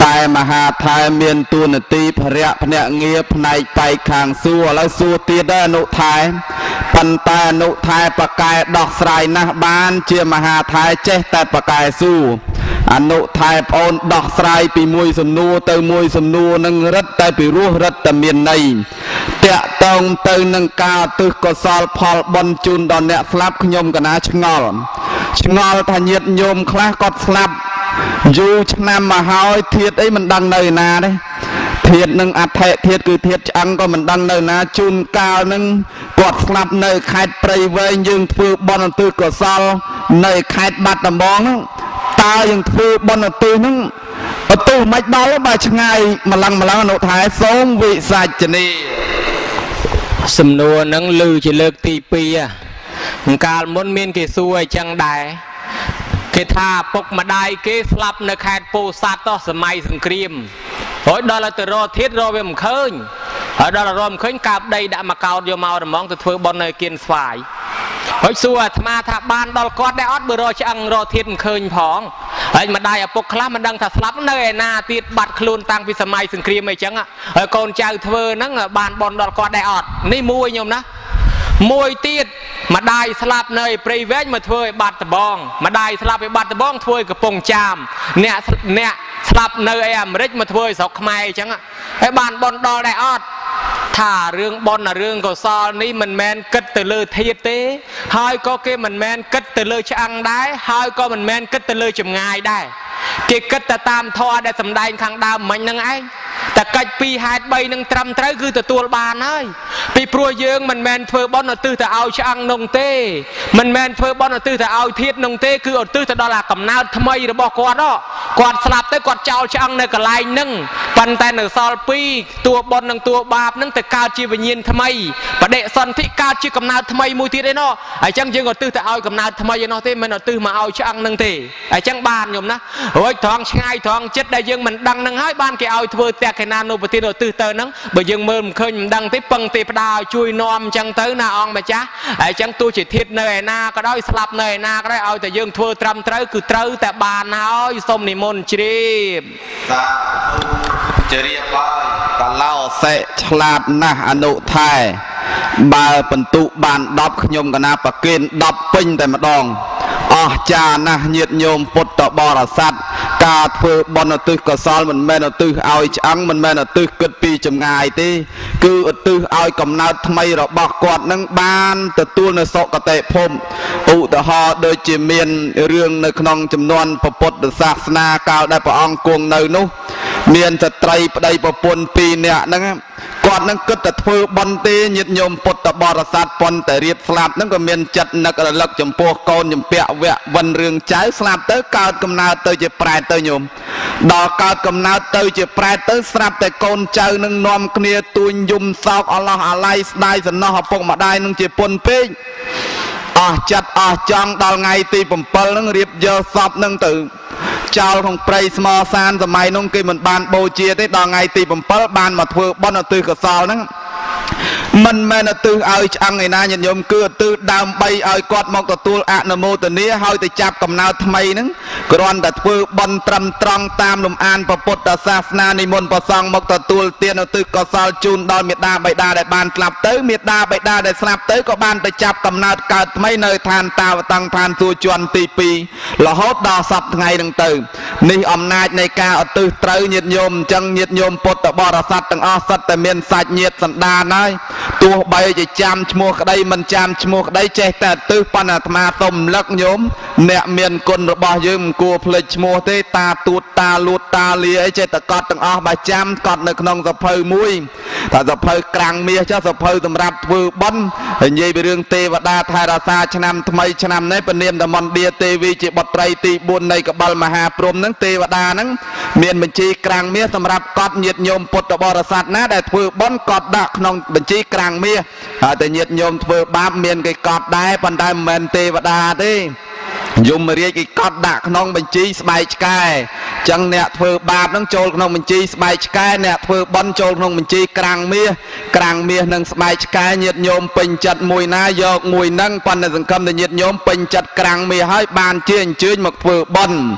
តែមហាថៃមានទួនាទីភរៈភ្នាក់ងារផ្នែកបែកខាងសួរឥឡូវសួរទៀតដែរអនុថៃប៉ុន្តែអនុថៃបកែដោះស្រាយណាស់បានជាមហាថៃចេះតែបកែសួរអនុថៃប្អូនដោះស្រាយពីមួយសំណួរទៅមួយសំណួរនឹងរឹតតែពីរោះរឹតតែមានន័យតាក់តងទៅនឹងការឧទ្ទិសកុសលផលបុណ្យជូនដល់អ្នកស្លាប់ខ្ញុំកណាឆ្ងល់ឆ្ងល់ថាញាតិញោមខ្លះគាត់ស្លាប់យូរឆ្នាំមកហើយធាតុអីមិនដឹងនៅណាទេធាតុនឹងអថិធាតុគឺធាតុឆ្អឹងក៏មិនដឹងនៅណាជូនកាលនឹងគាត់ស្លាប់នៅខេត្តព្រៃវែងយើងធ្វើបុណ្យឧទ្ទិសកុសលនៅខេត្តបាត់ដំបងហ្នឹងតើយើងធ្វើបុណ្យឧទ្ទិសហ្នឹងឧទ្ទិសមិនដល់បើឆ្ងាយម្លឹងម្លឹងអនុថែសូមវិសាចនីសំណួរហ្នឹងឮជាលើកទីពីរកាលមុនមានគេសួរអញ្ចឹងដែរគេថាពុកម្ដាយគេស្លាប់នៅខេត្តពោធិ៍សាត់តោះសម័យសង្គ្រាមហើយដល់ទៅរកធាតរកវាមិនឃើញហើយដល់រកមិនឃើញកាបដីដាក់មកកោតយកមករហ្មងទៅធ្វើបុណ្យនៅគៀនស្វាយហើយសួរអាត្មាថាបានដល់គាត់ដែរអត់បើរកឆ្អឹងរកធាតមិនឃើញផងហើយម្ដាយឪពុកខ្លះមិនដឹងថាស្លាប់នៅឯណាទៀតបាត់ខ្លួនតាំងពីសម័យសង្គ្រាមអីចឹងហើយកូនចៅធ្វើហ្នឹងបានបុណ្យដល់គាត់ដែរអត់នេះមួយខ្ញុំណាមួយទៀតម្ដាយស្លាប់នៅព្រៃវែងមកធ្វើឲ្យបាត់ដំបងម្ដាយស្លាប់ឲ្យបាត់ដំបងធ្វើឲ្យកំពង់ចាមអ្នកអ្នកស្លាប់នៅឯអាមេរិកមកធ្វើឲ្យស្រុកខ្មែរអញ្ចឹងហើយបានបនដល់ដែរអត់ថារឿងបនរឿងកុសលនេះមិនមែនគិតទៅលើធាតុទេហើយក៏គេមិនមែនគិតទៅលើឆ្អឹងដែរហើយក៏មិនមែនគិតទៅលើចម្ងាយដែរគេគិតទៅតាមធម៌ដែលសម្ដែងខាងដើមមិញហ្នឹងឯងតែកិច្ចពីរហេតុបីនឹងត្រឹមត្រូវគឺទទួលបានហើយពីព្រោះយើងមិនមែនធ្វើបុណ្យឧទ្ទិសទៅឲ្យឆ្អឹងនោះទេមិនមែនធ្វើបុណ្យឧទ្ទិសទៅឲ្យធាតុនោះទេគឺឧទ្ទិសទៅដល់អាកំណើតថ្មីរបស់គាត់គាត់ស្លាប់ទៅគាត់ចោលឆ្អឹងនៅកន្លែងហ្នឹងប៉ុន្តែនៅសល់ពីរតួបុណ្យនិងតួបាបហ្នឹងទៅកើតជាវិញ្ញាណថ្មីបដិសន្ធិកើតជាកំណើតថ្មីមួយទៀតឯណោះអញ្ចឹងយើងឧទ្ទិសទៅឲ្យកំណើតថ្មីឯណោះទេមិនឧទ្ទិសមកឲ្យឆ្អឹងហ្នឹងទេអញ្ចឹងបានខ្ញុំណារួចត្រង់ឆ្ងាយត្រង់ចិត្តដែលយើងមិនដឹងហ្នឹងហើយបានគេឲ្យធ្វើតែកេណានុបទានឧទ្ទិសទៅហ្នឹងបើយើងមើលមិនឃើញមិនដឹងទេពឹងទេផ្ដាល់ជួយនាំអញ្ចឹងទៅណាអង្គម្ចាស់អញ្ចឹងទោះជាធាតុនៅឯណាក៏ដោយស្លាប់នៅឯណាក៏ដោយឲ្យតែយើងធ្វើត្រឹមត្រូវគឺត្រូវតែបានហើយសូមនិមន្តជ្រាបសាធុជ្រាបហើយកឡោសេឆ្លាតណាស់អនុថែបើបន្ទុបានដប់ខ្ញុំកណាប្រគិនដប់ពេញតែម្ដងអស្ចារ្យណាស់ញាតិញោមពុទ្ធបរិស័ទការធ្វើបុណ្យឧទ្ទិសកុសលមិនមែនឧទ្ទិសឲ្យឆ្អឹងមិនមែនឧទ្ទិសគិតពីចម្ងាយទេគឺឧទ្ទិសឲ្យកំណើតថ្មីរបស់គាត់នឹងបានទទួលនៅសុគតិភពឧទាហរណ៍ដូចជាមានរឿងនៅក្នុងចំនួនពុទ្ធសាសនាកាលដែលព្រះអង្គគង់នៅនោះមានស្ត្រីប្តីប្រពន្ធពីរនាក់ហ្នឹងគាត់នឹងគិតតែធ្វើបុណ្យទេញាតិញោមពុទ្ធបរិស័ទប៉ុន្តែរៀបស្លាប់ហ្នឹងក៏មានចិត្តនឹករលឹកចំពោះកូនចំពាក់វៈវិនរឿងចៅស្លាប់ទៅកើតកំណើតទៅជាប្រែតទៅញោមដល់កើតកំណើតទៅជាប្រែតទៅស្រាប់តែកូនចៅនឹងនាំគ្នាទួញយំសោកអឡោះអាល័យស្ដាយសំណោះឪពុកម្ដាយនឹងជាពុនពេកអស់ចិត្តអស់ចង់ដល់ថ្ងៃទី7ហ្នឹងរៀបយកសពហ្នឹងទៅចោលក្នុងព្រៃស្មោសានសម័យនោះគេមិនបានបូជាទេដល់ថ្ងៃទី7បានមកធ្វើបុណ្យឧទ្ទិសកុសលហ្នឹងមិនមែនឧទ្ទិសឲ្យឆ្អឹងឯណាញាតិញោមគឺឧទ្ទិសដើម្បីឲ្យគាត់មកទទួលអនុមោទនាហើយទៅចាប់កំណើតថ្មីហ្នឹងគ្រាន់តែធ្វើបុណ្យត្រឹមត្រង់តាមលំអានពុទ្ធសាសនានិមន្តព្រះសង្ឃមកទទួលទានឧទ្ទិសកុសលជូនដល់មេដាបៃតាដែលបានស្លាប់ទៅមេដាបៃតាដែលស្លាប់ទៅក៏បានទៅចាប់កំណើតកើតថ្មីនៅឋានតាវតੰឋានសួគ៌ជាន់ទីពីររហូតដល់សពថ្ងៃហ្នឹងទៅនេះអំណាចនៃការឧទ្ទិសត្រូវញាតិញោមអញ្ចឹងញាតិញោមពុទ្ធបរិស័ទទាំងអស់សិតតែមានសាច់ញាតិសន្តានហើយទោះបីជាចាំឈ្មោះក្តីមិនចាំឈ្មោះក្តីចេះតែឧទ្ទិសប៉ុន្តែអាត្មាសូមរំលឹកញោមអ្នកមានគុណរបស់យើងមិនគួរភ្លេចឈ្មោះទេតាទួតតាលួតតាលាអីចេះតែកត់ទាំងអស់បើចាំកត់នៅក្នុងសភៅមួយថាសភៅក្រាំងមាសចុះសភៅសម្រាប់ធ្វើបុណ្យហើយនិយាយពីរឿងទេវតាថែរក្សាឆ្នាំថ្មីឆ្នាំនេះពនាមតមណ្ឌាទេវីជាបុត្រីទីបួននៃកបិលមហាព្រហ្មហ្នឹងទេវតាហ្នឹងមានបញ្ជីក្រាំងមាសសម្រាប់កត់ញាតិញោមពុទ្ធបរិស័ទណាដែលធ្វើបុណ្យកត់ដាក់ក្នុងបញ្ជីក្រាំងមាសហើយតែញាតិញោមធ្វើបាបមានគេកត់ដែរប៉ុន្តែមិនមែនទេវតាទេយមរាជគេកត់ដាក់ក្នុងបញ្ជីស្បែកឆ្កែចឹងអ្នកធ្វើបាបនឹងចូលក្នុងបញ្ជីស្បែកឆ្កែអ្នកធ្វើបុណ្យចូលក្នុងបញ្ជីក្រាំងមាសក្រាំងមាសនិងស្បែកឆ្កែញាតិញោមពេញចិត្តមួយណាយកមួយហ្នឹងប៉ុន្តែសង្ឃឹមតែញាតិញោមពេញចិត្តក្រាំងមាសហើយបានជាអញ្ជើញមកធ្វើបុណ្យ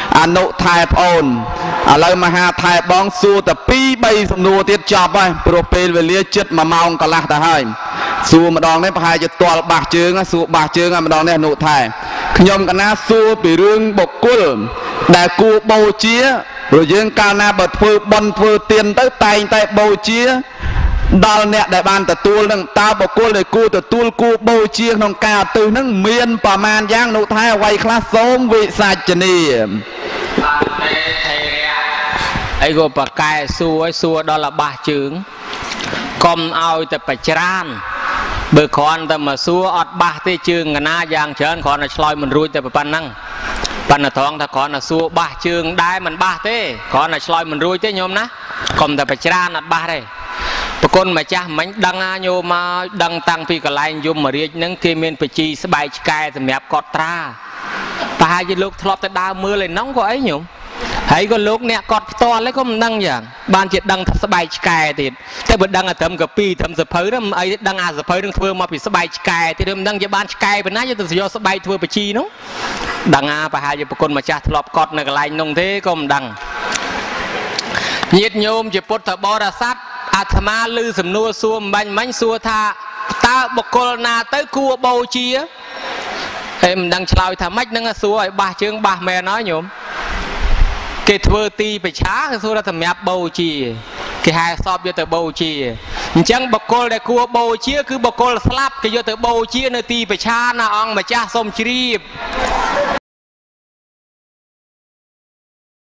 អនុថែប្អូនឥឡូវមហាថែបងសួរតែពីរបីសំណួរទៀតចប់ហើយព្រោះពេលវេលាជិតមួយម៉ោងកន្លះទៅហើយសួរម្ដងនេះប្រហែលជាទាល់បាសជើងសួរបាសជើងហើយម្ដងនេះអនុថែខ្ញុំកណាសួរពីរឿងបុគ្គលដែលគួរបូជាព្រោះយើងកាលណាបើធ្វើបុណ្យធ្វើទានទៅតែងតែបូជាដល់អ្នកដែលបានទទួលនឹងតើបុគ្គលដែលគួរទទួលគួរបូជាក្នុងការទិសនឹងមានប្រមាណយ៉ាងនោះថែអ្វីខ្លះសូមវិសាចនីបាទទេថេរៈអីក៏បកែសួរឲ្យសួរដល់ល្បះជើងកុំឲ្យតែបច្ច្រានបើគ្រាន់តែមកសួរអត់បាសទេជើងកណាយ៉ាងច្រើនគ្រាន់តែឆ្លើយមិនរួចតែប៉ុណ្ណឹងប៉ុន្តែត្រង់ថាគ្រាន់តែសួរបាសជើងដែរមិនបាសទេគ្រាន់តែឆ្លើយមិនរួចទេញោមណាកុំតែបច្ច្រានអត់បាសទេប្រគុណម្ចាស់មិញដឹងអាញោមមកដឹងតាំងពីកន្លែងយមរាជហ្នឹងគេមានបជីស្បែកឆ្កែសម្រាប់កត់ត្រាប្រហែលជាលោកធ្លាប់ទៅដើរមើលឯនោះក៏អីញោមហើយក៏លោកអ្នកកត់ផ្ទាល់ហ្នឹងក៏មិនដឹងយ៉ាងបានជាដឹងថាស្បែកឆ្កែទៀតតែបើដឹងតែត្រឹមកពីត្រឹមសភៅហ្នឹងអីដឹងអាសភៅហ្នឹងធ្វើមកពីស្បែកឆ្កែទៀតមិនដឹងជាបានឆ្កែប៉ុណ្ណាយកទៅយកស្បែកធ្វើបជីនោះដឹងអាប្រហែលជាប្រគុណម្ចាស់ធ្លាប់កត់នៅកន្លែងនោះទេក៏មិនដឹងញាតិញោមជាពុទ្ធបរិស័ទអាត្មាឮសំណួរសួរមិនបាញ់មិញសួរថាតើបុគ្គលណាទៅគួរបូជាតែមិនដឹងឆ្លើយថាម៉េចនឹងសួរឲ្យបាសជើងបាសមែនហើយញោមគេធ្វើទីបច្ឆាគេសួរថាសម្រាប់បូជាគេហៅសពយកទៅបូជាអញ្ចឹងបុគ្គលដែលគួរបូជាគឺបុគ្គលស្លាប់គេយកទៅបូជានៅទីបច្ឆាណាអង្គម្ចាស់សូមជ្រាប